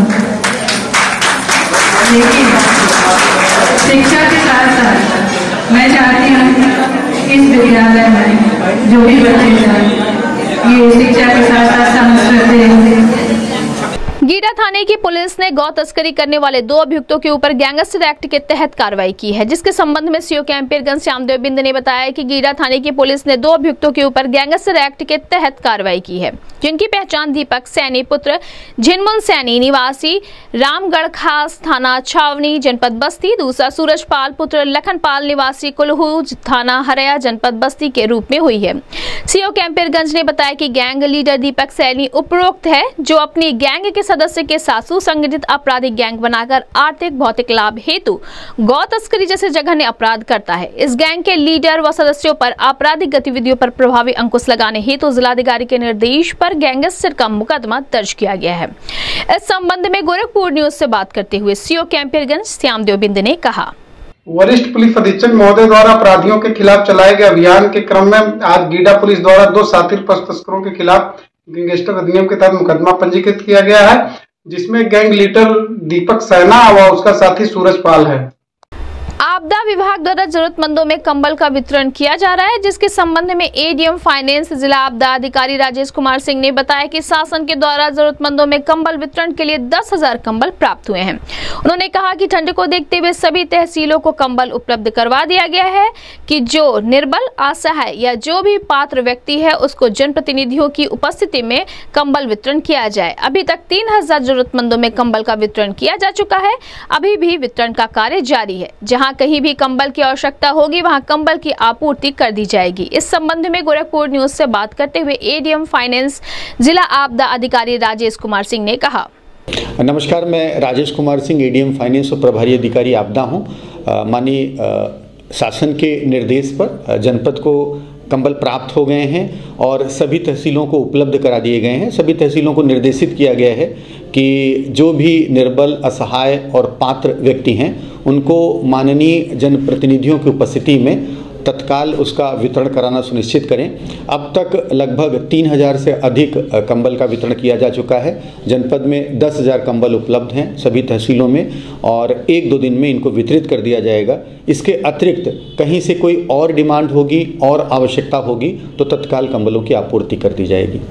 लेकिन शिक्षा के साथ साथ मैं चाहती हूँ इस विद्यालय में जो भी बच्चे जाएं, ये शिक्षा के साथ साथ संस्कृति। गीडा थाने की पुलिस ने गौ तस्करी करने वाले दो अभियुक्तों के ऊपर गैंगस्टर एक्ट के तहत कार्रवाई की है, जिसके संबंध में सीओ कैंपियर घनश्यामदेव बिंद ने बताया कि गीडा थाने की पुलिस ने दो अभियुक्तों के ऊपर गैंगस्टर एक्ट के तहत कार्रवाई की है, जिनकी पहचान दीपक सैनी पुत्र झिनमुन सैनी निवासी रामगढ़ खास थाना छावनी जनपद बस्ती, दूसरा सूरज पाल पुत्र लखन पाल निवासी कुल्हू थाना हरया जनपद बस्ती के रूप में हुई है। सीओ कैंपियरगंज ने बताया कि गैंग लीडर दीपक सैनी उपरोक्त है, जो अपनी गैंग के सदस्य के साथ सुसंगठित आपराधिक गैंग बनाकर आर्थिक भौतिक लाभ हेतु गौ तस्करी जैसे जघन्य अपराध करता है। इस गैंग के लीडर व सदस्यों पर आपराधिक गतिविधियों पर प्रभावी अंकुश लगाने हेतु जिलाधिकारी के निर्देश पर गैंगस्टर का मुकदमा दर्ज किया गया है। इस संबंध में गोरखपुर न्यूज से बात करते हुए सीओ कैंपियरगंज श्यामदेव बिंद ने कहा, वरिष्ठ पुलिस अधीक्षक महोदय द्वारा अपराधियों के खिलाफ चलाए गए अभियान के क्रम में आज गीडा पुलिस द्वारा दो साथी पशु तस्करों के खिलाफ गैंगस्टर अधिनियम के तहत मुकदमा पंजीकृत किया गया है, जिसमें गैंग लीडर दीपक सैना व उसका साथी सूरज पाल है। आपदा विभाग द्वारा जरूरतमंदों में कंबल का वितरण किया जा रहा है, जिसके संबंध में एडीएम फाइनेंस जिला आपदा अधिकारी राजेश कुमार सिंह ने बताया कि शासन के द्वारा जरूरतमंदों में कंबल वितरण के लिए दस हजार कंबल प्राप्त हुए हैं। उन्होंने कहा कि ठंड को देखते हुए सभी तहसीलों को कंबल उपलब्ध करवा दिया गया है कि जो निर्बल, असहाय या जो भी पात्र व्यक्ति है उसको जनप्रतिनिधियों की उपस्थिति में कंबल वितरण किया जाए। अभी तक तीन हजार जरूरतमंदों में कंबल का वितरण किया जा चुका है। अभी भी वितरण का कार्य जारी है। जहाँ कहीं भी कंबल की आवश्यकता होगी वहां कंबल की आपूर्ति कर दी जाएगी। इस संबंध में गोरखपुर न्यूज से बात करते हुए एडीएम फाइनेंस जिला आपदा अधिकारी राजेश कुमार सिंह ने कहा, नमस्कार, मैं राजेश कुमार सिंह एडीएम फाइनेंस और प्रभारी अधिकारी आपदा हूं। माननीय शासन के निर्देश पर जनपद को कंबल प्राप्त हो गए हैं और सभी तहसीलों को उपलब्ध करा दिए गए हैं। सभी तहसीलों को निर्देशित किया गया है कि जो भी निर्बल, असहाय और पात्र व्यक्ति हैं उनको माननीय जनप्रतिनिधियों की उपस्थिति में तत्काल उसका वितरण कराना सुनिश्चित करें। अब तक लगभग तीन हजार से अधिक कंबल का वितरण किया जा चुका है। जनपद में दस हजार कंबल उपलब्ध हैं सभी तहसीलों में और एक दो दिन में इनको वितरित कर दिया जाएगा। इसके अतिरिक्त कहीं से कोई और डिमांड होगी और आवश्यकता होगी तो तत्काल कंबलों की आपूर्ति कर दी जाएगी।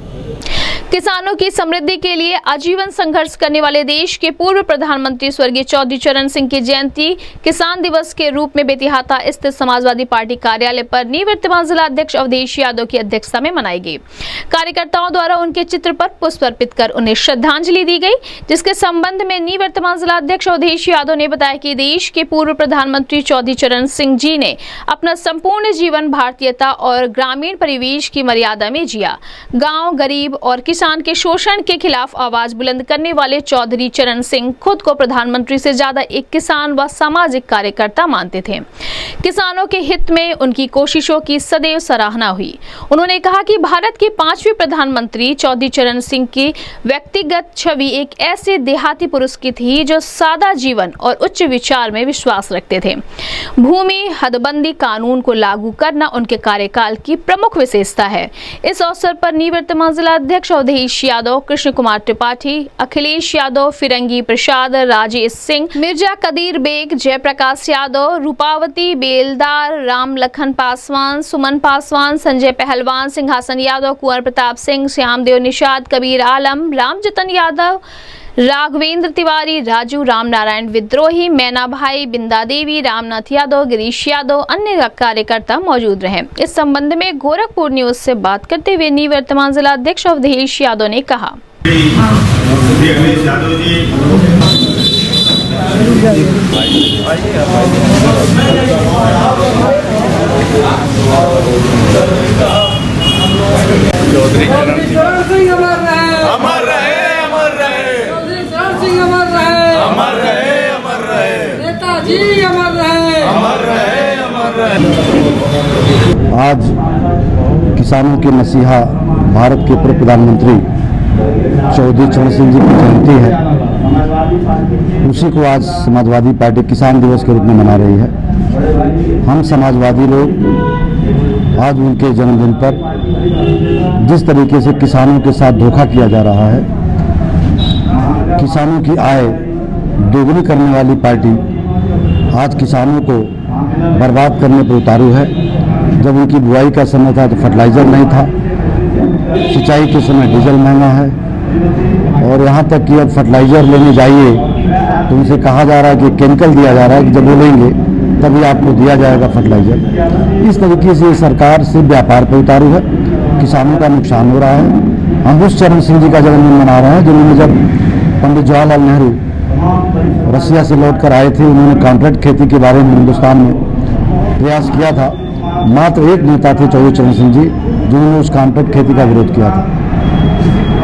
किसानों की समृद्धि के लिए आजीवन संघर्ष करने वाले देश के पूर्व प्रधानमंत्री स्वर्गीय चौधरी चरण सिंह की जयंती किसान दिवस के रूप में बेतिहाता स्थित समाजवादी पार्टी कार्यालय पर निवर्तमान जिला अध्यक्ष अवधेश यादव की अध्यक्षता में मनाई गई। कार्यकर्ताओं द्वारा उनके चित्र पर पुष्प अर्पित कर उन्हें श्रद्धांजलि दी गई, जिसके संबंध में निवर्तमान जिला अध्यक्ष अवधेश यादव ने बताया कि देश के पूर्व प्रधानमंत्री चौधरी चरण सिंह जी ने अपना संपूर्ण जीवन भारतीयता और ग्रामीण परिवेश की मर्यादा में जिया। गाँव, गरीब और किसान के शोषण के खिलाफ आवाज बुलंद करने वाले चौधरी चरण सिंह खुद को प्रधानमंत्री से ज्यादा एक किसान व सामाजिक कार्यकर्ता मानते थे। किसानों के हित में उनकी कोशिशों की सदैव सराहना हुई। उन्होंने कहा कि भारत के पांचवें प्रधानमंत्री चौधरी चरण सिंह की व्यक्तिगत छवि एक ऐसे देहाती पुरुष की थी जो सादा जीवन और उच्च विचार में विश्वास रखते थे। भूमि हदबंदी कानून को लागू करना उनके कार्यकाल की प्रमुख विशेषता है। इस अवसर पर निवर्तमान जिला अध्यक्ष अवधेश यादव, कृष्ण कुमार त्रिपाठी, अखिलेश यादव, फिरंगी प्रसाद, राजेश सिंह, मिर्जा कदीर बेग, जयप्रकाश यादव, रूपावती बेलदार, राम लखन पासवान, सुमन पासवान, संजय पहलवान, सिंहासन यादव, कुंवर प्रताप सिंह, श्यामदेव निषाद, कबीर आलम, रामजतन यादव, राघवेंद्र तिवारी, राजू राम नारायण विद्रोही, मैना भाई, बिंदा देवी, रामनाथ यादव, गिरीश यादव, अन्य कार्यकर्ता मौजूद रहे। इस संबंध में गोरखपुर न्यूज से बात करते हुए निवर्तमान जिला अध्यक्ष अवधेश यादव ने कहा, चौधरी चरण सिंह अमर रहे, अमर रहे, अमर रहे, सिंह अमर रहे, अमर रहे, अमर रहे, नेताजी अमर रहे, अमर रहे, अमर रहे। आज किसानों के मसीहा भारत के पूर्व प्रधानमंत्री चौधरी चरण सिंह जी की जयंती है। उसी को आज समाजवादी पार्टी किसान दिवस के रूप में मना रही है। हम समाजवादी लोग आज उनके जन्मदिन पर जिस तरीके से किसानों के साथ धोखा किया जा रहा है, किसानों की आय दोगुनी करने वाली पार्टी आज किसानों को बर्बाद करने पर उतारू है। जब उनकी बुआई का समय था तो फर्टिलाइज़र नहीं था, सिंचाई के समय डीजल महंगा है और यहाँ तक कि अब फर्टिलाइज़र लेने जाइए तो उनसे कहा जा रहा है कि केमिकल दिया जा रहा है कि जब वो लेंगे तभी आपको दिया जाएगा फर्टिलाइज़र। इस तरीके से सरकार से व्यापार पर उतारू है, किसानों का नुकसान हो रहा है। हम उस चरण सिंह जी का जन्मदिन मना रहे हैं जिन्होंने जब पंडित जवाहरलाल नेहरू रसिया से लौटकर आए थे, उन्होंने कॉन्ट्रैक्ट खेती के बारे में हिंदुस्तान में प्रयास किया था। मात्र एक नेता थे चौधरी चरण सिंह जी जिन्होंने उस कॉन्ट्रैक्ट खेती का विरोध किया था।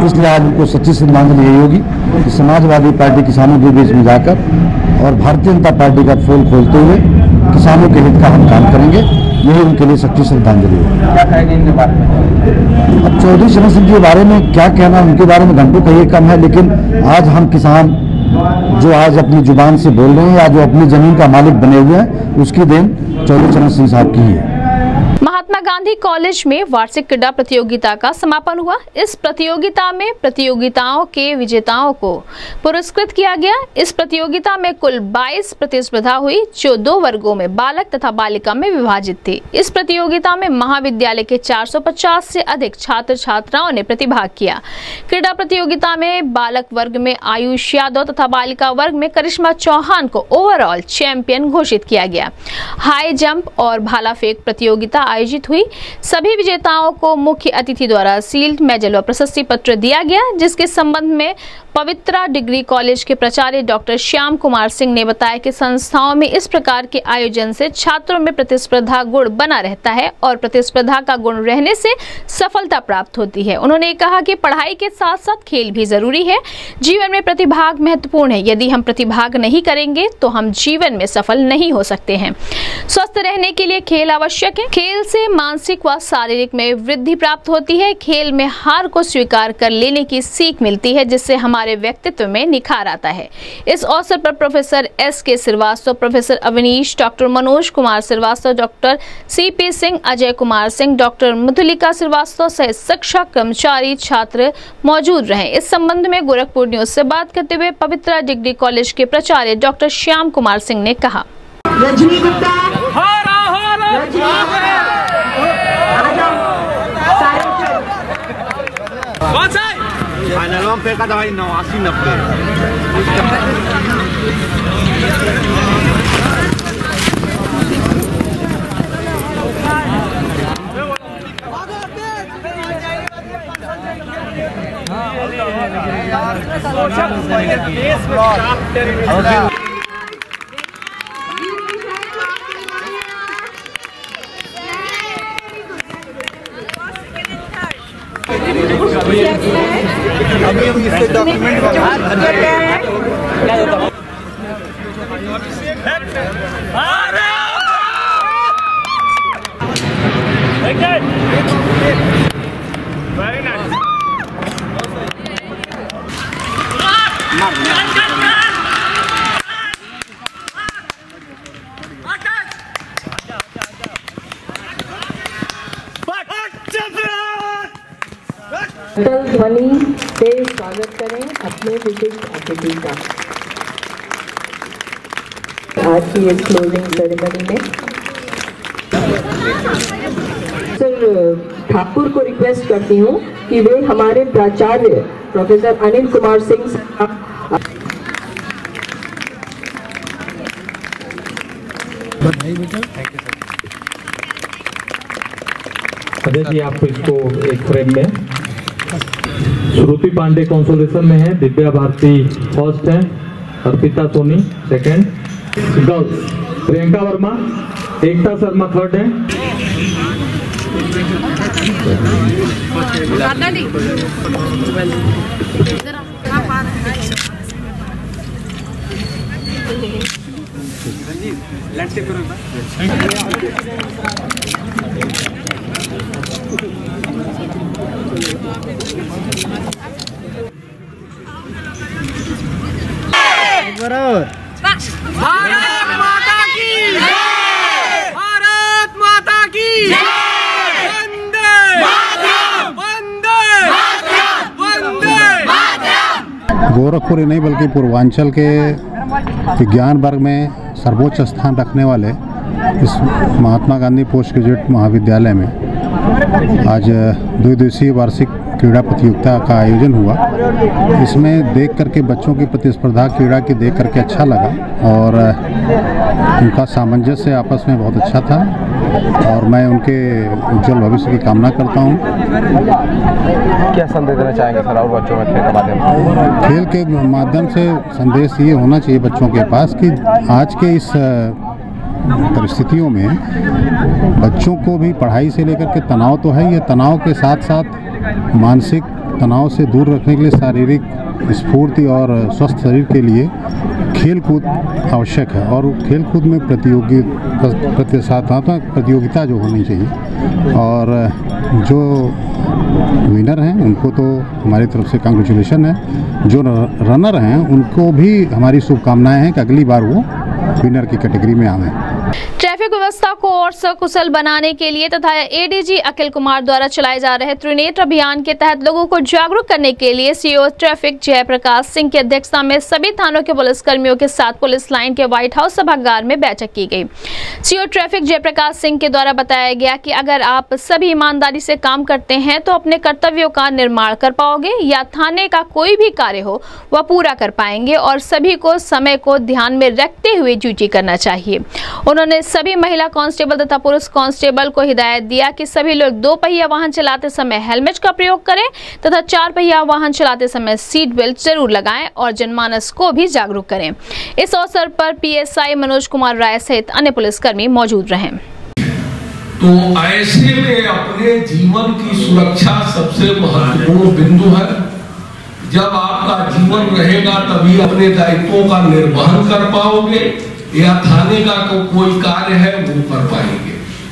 इसलिए आज उनको सच्ची श्रद्धांजलि यही होगी कि समाजवादी पार्टी किसानों के बीच में जाकर और भारतीय जनता पार्टी का पोल खोलते हुए किसानों के हित का हम काम करेंगे, यही उनके लिए सच्ची श्रद्धांजलि होगी। अब चौधरी चरण सिंह के बारे में क्या कहना, उनके बारे में घंटों कहिए कम है, लेकिन आज हम किसान जो आज अपनी जुबान से बोल रहे हैं या जो अपनी जमीन का मालिक बने हुए हैं, उसकी देन चौधरी चरण सिंह साहब की है। महात्मा गांधी कॉलेज में वार्षिक क्रीड़ा प्रतियोगिता का समापन हुआ। इस प्रतियोगिता में प्रतियोगिताओं के विजेताओं को पुरस्कृत किया गया। इस प्रतियोगिता में कुल बाईस प्रतिस्पर्धा हुई जो दो वर्गों में बालक तथा बालिका में विभाजित थी। इस प्रतियोगिता में महाविद्यालय के चार सौ पचास से अधिक छात्र छात्राओं ने प्रतिभाग किया। क्रीड़ा प्रतियोगिता में बालक वर्ग में आयुष यादव तथा बालिका वर्ग में करिश्मा चौहान को ओवरऑल चैंपियन घोषित किया गया। हाई जंप और भाला फेंक प्रतियोगिता आयोजित हुई। सभी विजेताओं को मुख्य अतिथि द्वारा सील्ड मेडल व प्रशस्ति पत्र दिया गया, जिसके संबंध में पवित्रा डिग्री कॉलेज के प्राचार्य डॉक्टर श्याम कुमार सिंह ने बताया कि संस्थाओं में इस प्रकार के आयोजन से छात्रों में प्रतिस्पर्धा गुण बना रहता है और प्रतिस्पर्धा का गुण रहने से सफलता प्राप्त होती है। उन्होंने कहा कि पढ़ाई के साथ साथ खेल भी जरूरी है। जीवन में प्रतिभाग महत्वपूर्ण है। यदि हम प्रतिभाग नहीं करेंगे तो हम जीवन में सफल नहीं हो सकते हैं। स्वस्थ रहने के लिए खेल आवश्यक है। खेल से मानसिक व शारीरिक में वृद्धि प्राप्त होती है। खेल में हार को स्वीकार कर लेने की सीख मिलती है, जिससे हमारे व्यक्तित्व में निखार आता है। इस अवसर पर professor S K Srivastava, professor Avneesh, doctor Manoj Kumar Srivastava, doctor C P Singh, Ajay Kumar Singh, doctor Madhulika Srivastava सहित शिक्षक, कर्मचारी, छात्र मौजूद रहे। इस संबंध में गोरखपुर न्यूज से बात करते हुए पवित्रा डिग्री कॉलेज के प्राचार्य डॉक्टर श्याम कुमार सिंह ने कहा, रजनी गुप्ता फाइनल पे का दवाई नवासी नब्बे अभी हम इससे डॉक्यूमेंट वेरी नाइस ध्वनि से स्वागत करें अपने विशिष्ट अतिथि का आज की इस क्लोजिंग सेरेमनी में। सर ठाकुर को रिक्वेस्ट करती हूँ कि वे हमारे प्राचार्य प्रोफेसर अनिल कुमार सिंह अजय जी आप इसको एक फ्रेम में। श्रुति पांडे कंसोलेशन में है, दिव्या भारती फर्स्ट है, Arpita Soni second, girls Priyanka Verma, Ekta Sharma third है। भारत माता की जय, भारत माता की जय, वंदे मातरम, वंदे मातरम, वंदे मातरम। गोरखपुर ही नहीं बल्कि पूर्वांचल के विज्ञान वर्ग में सर्वोच्च स्थान रखने वाले इस महात्मा गांधी पोस्ट ग्रेजुएट महाविद्यालय में आज दो दिवसीय वार्षिक क्रीड़ा प्रतियोगिता का आयोजन हुआ। इसमें देख करके बच्चों की प्रतिस्पर्धा क्रीड़ा की देख करके अच्छा लगा और उनका सामंजस्य आपस में बहुत अच्छा था और मैं उनके उज्जवल भविष्य की कामना करता हूं। क्या संदेश देना चाहेंगे सर और बच्चों में खेल के माध्यम से? खेल के माध्यम से संदेश ये होना चाहिए बच्चों के पास कि आज के इस परिस्थितियों में बच्चों को भी पढ़ाई से लेकर के तनाव तो है, ये तनाव के साथ साथ मानसिक तनाव से दूर रखने के लिए शारीरिक स्फूर्ति और स्वस्थ शरीर के लिए खेल कूद आवश्यक है और खेल कूद में प्रतियोगी प्रतिस्पर्धात्मक प्रतियोगिता जो होनी चाहिए और जो विनर हैं उनको तो हमारी तरफ से कांग्रेचुलेशन है, जो रनर हैं उनको भी हमारी शुभकामनाएं हैं कि अगली बार वो विनर की कैटेगरी में आवें। ट्रैफिक व्यवस्था को और सकुशल बनाने के लिए तथा एडीजी अखिल कुमार द्वारा चलाए जा रहे त्रिनेत्र अभियान के तहत लोगों को जागरूक करने के लिए सीओ ट्रैफिक जयप्रकाश सिंह की अध्यक्षता में सभी थानों के पुलिस कर्मियों के साथ पुलिस लाइन के व्हाइट हाउस सभागार में बैठक की गई। सीओ ट्रैफिक जयप्रकाश सिंह के द्वारा बताया गया कि अगर आप सभी ईमानदारी से काम करते हैं तो अपने कर्तव्यों का निर्माण कर पाओगे या थाने का कोई भी कार्य हो वह पूरा कर पाएंगे और सभी को समय को ध्यान में रखते हुए ड्यूटी करना चाहिए। उन्होंने सभी महिला कांस्टेबल तथा पुरुष कांस्टेबल को हिदायत दिया कि सभी लोग दो पहिया वाहन चलाते समय हेलमेट का प्रयोग करें तथा चार पहिया वाहन चलाते समय सीट बेल्ट जरूर लगाएं और जनमानस को भी जागरूक करें। इस अवसर पर पीएसआई मनोज कुमार राय सहित अन्य पुलिसकर्मी मौजूद रहे। तो ऐसे में अपने जीवन की सुरक्षा सबसे महत्वपूर्ण बिंदु है। जब आपका जीवन रहेगा तभी अपने दायित्वों का निर्वहन कर पाओगे या थाने का को कोई कार्य है वो कर पाएंगे।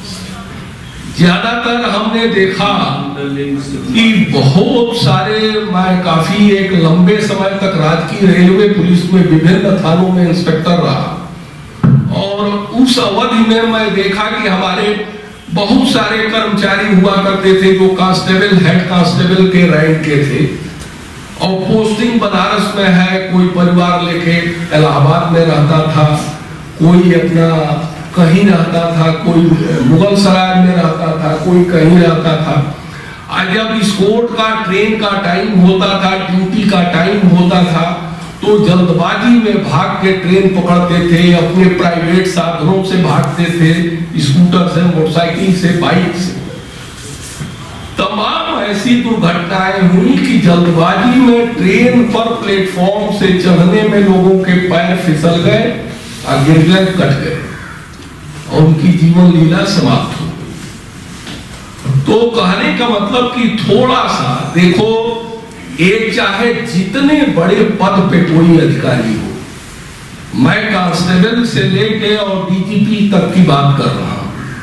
ज्यादातर हमने देखा कि बहुत सारे, मैं काफी एक लंबे समय तक राजकीय रेलवे पुलिस में विभिन्न थानों में इंस्पेक्टर रहा और उस अवधि में मैं देखा कि हमारे बहुत सारे कर्मचारी हुआ करते थे जो कांस्टेबल हेड कांस्टेबल के रैंक के थे और पोस्टिंग बनारस में है, कोई परिवार लेके इलाहाबाद में रहता था, कोई अपना कहीं रहता था, कोई मुगल सराय में रहता था, कोई कहीं रहता था। आज जब स्कोर्ट का ट्रेन का टाइम होता था, ड्यूटी का टाइम होता था तो जल्दबाजी में भाग के ट्रेन पकड़ते थे, अपने प्राइवेट साधनों से भागते थे, स्कूटर से, मोटरसाइकिल से, बाइक से। तमाम ऐसी दुर्घटनाएं हुई कि जल्दबाजी में ट्रेन पर प्लेटफॉर्म से चढ़ने में लोगों के पैर फिसल गए और गिर गए, कट गए और उनकी जीवन लीला समाप्त हो गई। तो कहने का मतलब कि थोड़ा सा देखो, एक चाहे जितने बड़े पद पे कोई अधिकारी हो, मैं कांस्टेबल से लेके और डीजीपी तक की बात कर रहा हूं,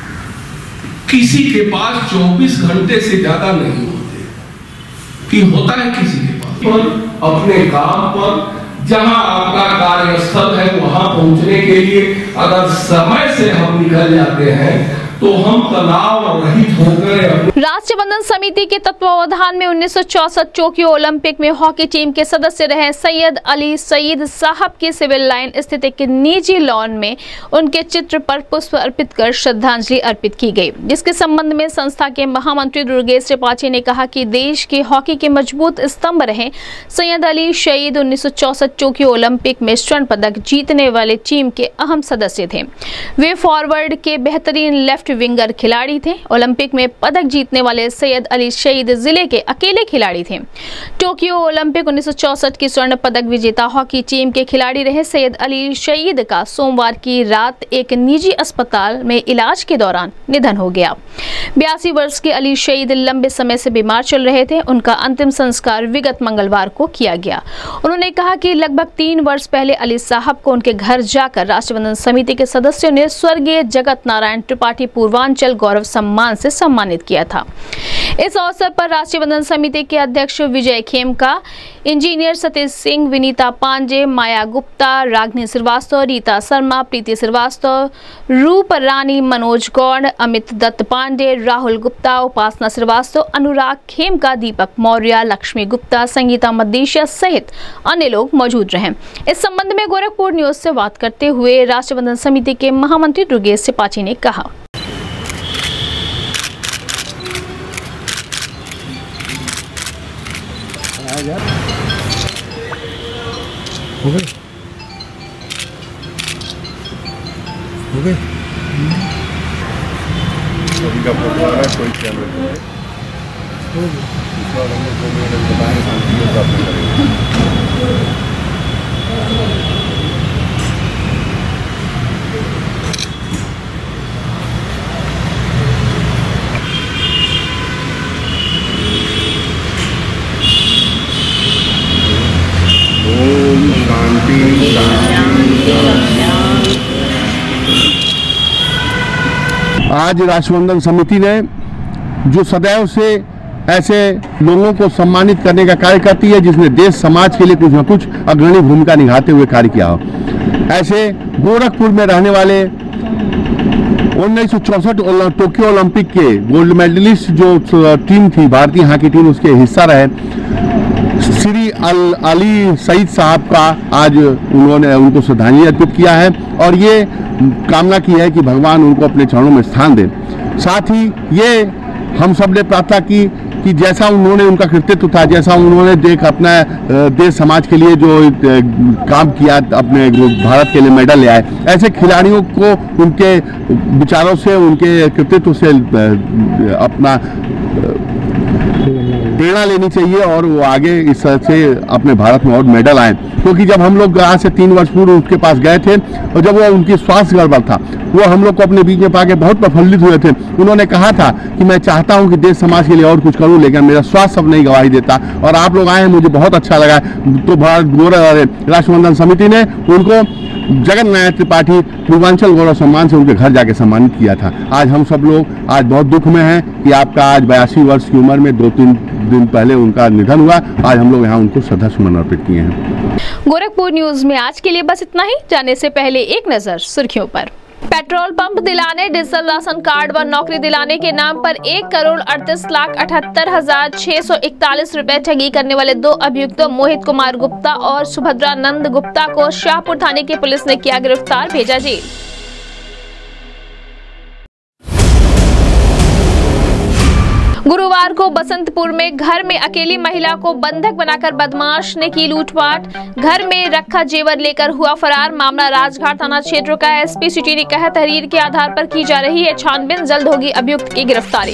किसी के पास चौबीस घंटे से ज्यादा नहीं होते कि होता है किसी के पास पर अपने काम पर जहां आपका कार्यस्थल है वहां पहुंचने के लिए अगर समय से हम निकल जाते हैं तो हम तनाव रहित होकर। राष्ट्रीय बंधन समिति के तत्वावधान में उन्नीस सौ चौसठ टोक्यो ओलंपिक में हॉकी टीम के सदस्य रहे सैयद अली सईद साहब की सिविल लाइन स्थित एक निजी लॉन में उनके चित्र पर पुष्प अर्पित कर श्रद्धांजलि अर्पित की गई, जिसके संबंध में संस्था के महामंत्री दुर्गेश त्रिपाठी ने कहा कि देश के हॉकी के मजबूत स्तंभ रहे सैयद अली सईद उन्नीस सौ चौसठ टोक्यो ओलंपिक में स्वर्ण पदक जीतने वाले टीम के अहम सदस्य थे। वे फॉरवर्ड के बेहतरीन लेफ्ट विंगर खिलाड़ी थे। ओलंपिक में पदक जीतने वाले सैयद अली सईद जिले के अकेले खिलाड़ी थे। टोक्यो ओलंपिक उन्नीस सौ चौसठ की स्वर्ण पदक विजेता हॉकी टीम के खिलाड़ी रहे सैयद अली सईद का सोमवार की रात एक निजी अस्पताल में इलाज के दौरान निधन हो गया। बयासी वर्ष के अली सईद लंबे समय से बीमार चल रहे थे। उनका अंतिम संस्कार विगत मंगलवार को किया गया। उन्होंने कहा कि लगभग तीन वर्ष पहले अली साहब को उनके घर जाकर राष्ट्रीय बंधन समिति के सदस्यों ने स्वर्गीय जगत नारायण त्रिपाठी पूर्वांचल गौरव सम्मान से सम्मानित किया था। इस अवसर पर राष्ट्रीय बंधन समिति के अध्यक्ष विजय खेमका, इंजीनियर सतीश सिंह, विनीता पांडे, माया गुप्ता, रागनी श्रीवास्तव, रीता शर्मा, प्रीति श्रीवास्तव, रूप रानी, मनोज गौड़, अमित दत्त पांडे, राहुल गुप्ता, उपासना श्रीवास्तव, अनुराग खेमका, दीपक मौर्य, लक्ष्मी गुप्ता, संगीता मदेशिया सहित अन्य लोग मौजूद रहे। इस संबंध में गोरखपुर न्यूज से बात करते हुए राष्ट्रीय बंधन समिति के महामंत्री दुर्गेश त्रिपाठी ने कहा, हो गए हो गए अभी का फोटो आ रहा है, कोई क्या बोलते हैं इस बार हम लोग दो मिनट बताएंगे, शांति से प्रार्थना करेंगे। आज राष्ट्रबंधन समिति ने जो सदैव से ऐसे लोगों को सम्मानित करने का कार्य करती है जिसने देश समाज के लिए कुछ न कुछ अग्रणी भूमिका निभाते हुए कार्य किया हो, ऐसे गोरखपुर में रहने वाले उन्नीस सौ चौसठ टोक्यो ओलंपिक के गोल्ड मेडलिस्ट जो टीम थी भारतीय हॉकी टीम, उसके हिस्सा रहे श्री अल अली सईद साहब का आज उन्होंने उनको श्रद्धांजलि अर्पित किया है और ये कामना की है कि भगवान उनको अपने चरणों में स्थान दे। साथ ही ये हम सब ने प्रार्थना की कि जैसा उन्होंने उनका कृतित्व था, जैसा उन्होंने देख अपना देश समाज के लिए जो काम किया, अपने भारत के लिए मेडल ले आए, ऐसे खिलाड़ियों को उनके विचारों से, उनके कृतित्व से अपना प्रेरणा लेनी चाहिए और वो आगे इस तरह से अपने भारत में और मेडल आए। क्योंकि जब हम लोग आज से तीन वर्ष पूर्व उसके पास गए थे और जब वो उनकी स्वास्थ्य गड़बड़ था, वो हम लोग को अपने बीच में पाके बहुत प्रफुल्लित हुए थे। उन्होंने कहा था कि मैं चाहता हूं कि देश समाज के लिए और कुछ करूं, लेकिन मेरा स्वास्थ्य सब नहीं गवाही देता और आप लोग आए हैं, मुझे बहुत अच्छा लगा। तो भारत गौरव राष्ट्रबंधन समिति ने उनको जगत नारायण त्रिपाठी पूर्वांचल गौरव सम्मान से उनके घर जाके सम्मानित किया था। आज हम सब लोग आज बहुत दुख में हैं कि आपका आज बयासी वर्ष की उम्र में दो तीन दिन पहले उनका निधन हुआ। आज हम लोग यहाँ उनको श्रद्धा सुमन अर्पित किए हैं। गोरखपुर न्यूज में आज के लिए बस इतना ही। जाने से पहले एक नजर सुर्खियों पर। पेट्रोल पंप दिलाने, डिजिटल राशन कार्ड व नौकरी दिलाने के नाम पर एक करोड़ अड़तीस लाख अठहत्तर हजार छह सौ इकतालीस रुपए ठगी करने वाले दो अभियुक्तों मोहित कुमार गुप्ता और सुभद्रानंद गुप्ता को शाहपुर थाने की पुलिस ने किया गिरफ्तार, भेजा जेल। गुरुवार को बसंतपुर में घर में अकेली महिला को बंधक बनाकर बदमाश ने की लूटपाट, घर में रखा जेवर लेकर हुआ फरार। मामला राजघाट थाना क्षेत्र का। एसपी सिटी ने कहा तहरीर के आधार पर की जा रही है छानबीन, जल्द होगी अभियुक्त की गिरफ्तारी।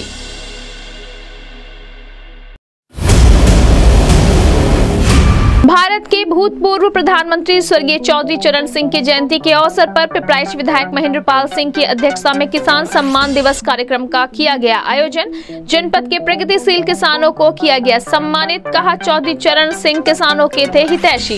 भारत के भूतपूर्व प्रधानमंत्री स्वर्गीय चौधरी चरण सिंह की जयंती के अवसर पर पिपराइच विधायक महेंद्र पाल सिंह की अध्यक्षता में किसान सम्मान दिवस कार्यक्रम का किया गया आयोजन। जनपद के प्रगतिशील किसानों को किया गया सम्मानित, कहा चौधरी चरण सिंह किसानों के थे हितैषी।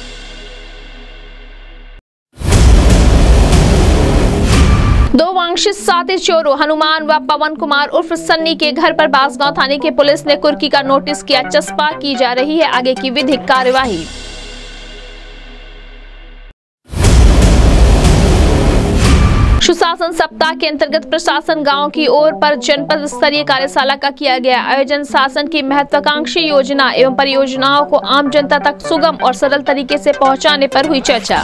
दो वांछित साथी चोरों हनुमान व पवन कुमार उर्फ सन्नी के घर पर बांसगांव थाने की पुलिस ने कुर्की का नोटिस किया चस्पा, की जा रही है आगे की विधिक कार्यवाही। सुशासन सप्ताह के अंतर्गत प्रशासन गांव की ओर पर जनपद स्तरीय कार्यशाला का किया गया आयोजन। शासन की महत्वाकांक्षी योजना एवं परियोजनाओं को आम जनता तक सुगम और सरल तरीके से पहुंचाने पर हुई चर्चा।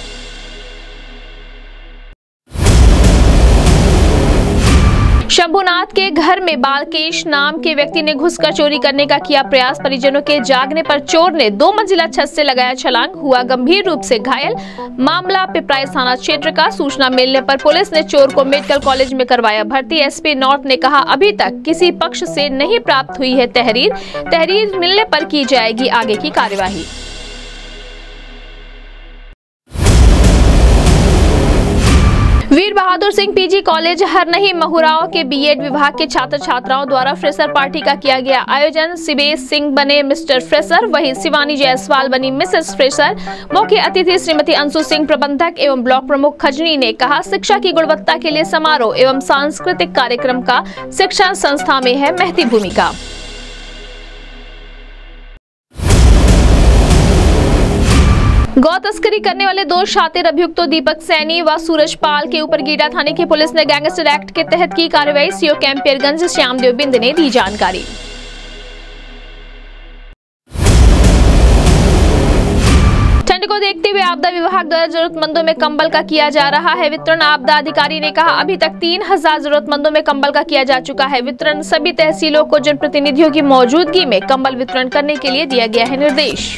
शंभुनाथ के घर में बालकेश नाम के व्यक्ति ने घुसकर चोरी करने का किया प्रयास। परिजनों के जागने पर चोर ने दो मंजिला छत से लगाया छलांग, हुआ गंभीर रूप से घायल। मामला पिपराइच थाना क्षेत्र का। सूचना मिलने पर पुलिस ने चोर को मेडिकल कॉलेज में करवाया भर्ती। एसपी नॉर्थ ने कहा अभी तक किसी पक्ष से नहीं प्राप्त हुई है तहरीर, तहरीर मिलने पर की जाएगी आगे की कार्यवाही। वीर बहादुर सिंह पीजी कॉलेज हरनही महुराव के बीएड विभाग के छात्र छात्राओं द्वारा फ्रेशर पार्टी का किया गया आयोजन। सिवेश सिंह बने मिस्टर फ्रेशर, वहीं शिवानी जायसवाल बनी मिसेस फ्रेशर। मुख्य अतिथि श्रीमती अंशु सिंह, प्रबंधक एवं ब्लॉक प्रमुख खजनी ने कहा शिक्षा की गुणवत्ता के लिए समारोह एवं सांस्कृतिक कार्यक्रम का शिक्षा संस्था में है महती भूमिका। गौ तस्करी करने वाले दो शातिर अभियुक्तों दीपक सैनी व सूरज पाल के ऊपर गीडा थाने की पुलिस ने गैंगस्टर एक्ट के तहत की कार्रवाई। सीओ कैंपियरगंज श्यामदेव बिंद ने दी जानकारी। ठंड को देखते हुए आपदा विभाग द्वारा जरूरतमंदों में कंबल का किया जा रहा है वितरण। आपदा अधिकारी ने कहा अभी तक तीन हजार जरूरतमंदों में कंबल का किया जा चुका है वितरण। सभी तहसीलों को जनप्रतिनिधियों की मौजूदगी में कंबल वितरण करने के लिए दिया गया है निर्देश।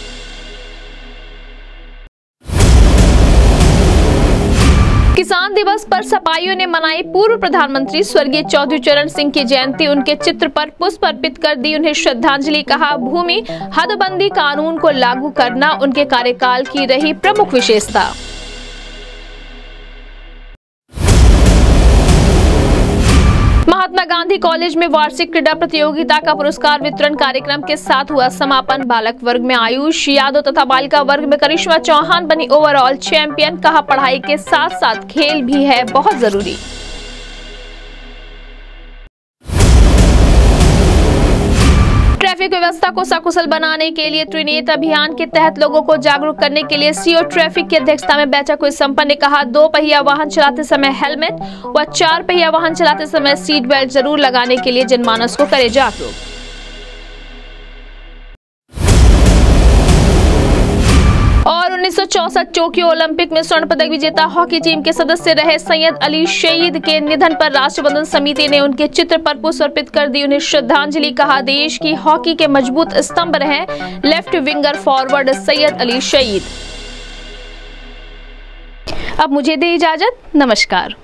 किसान दिवस पर सपाइयों ने मनाई पूर्व प्रधानमंत्री स्वर्गीय चौधरी चरण सिंह की जयंती। उनके चित्र पर पुष्प अर्पित कर दी उन्हें श्रद्धांजलि। कहा भूमि हदबंदी कानून को लागू करना उनके कार्यकाल की रही प्रमुख विशेषता। महात्मा गांधी कॉलेज में वार्षिक क्रीड़ा प्रतियोगिता का पुरस्कार वितरण कार्यक्रम के साथ हुआ समापन। बालक वर्ग में आयुष यादव तथा बालिका वर्ग में करिश्मा चौहान बनी ओवरऑल चैंपियन। कहा पढ़ाई के साथ साथ खेल भी है बहुत जरूरी। ट्रैफिक व्यवस्था को सकुशल बनाने के लिए त्रिनेत्र अभियान के तहत लोगों को जागरूक करने के लिए सीओ ट्रैफिक की अध्यक्षता में बैठक हुई संपन्न। ने कहा, दो पहिया वाहन चलाते समय हेलमेट व चार पहिया वाहन चलाते समय सीट बेल्ट जरूर लगाने के लिए जनमानस को करे जागरूक। और उन्नीस सौ चौसठ टोक्यो ओलंपिक में स्वर्ण पदक विजेता हॉकी टीम के सदस्य रहे सैयद अली शहीद के निधन पर राष्ट्रबंधन समिति ने उनके चित्र पर पुष्प अर्पित कर दी, उन्हें श्रद्धांजलि। कहा, देश की हॉकी के मजबूत स्तंभ रहे left winger forward Syed Ali Shahid. अब मुझे दे इजाजत, नमस्कार।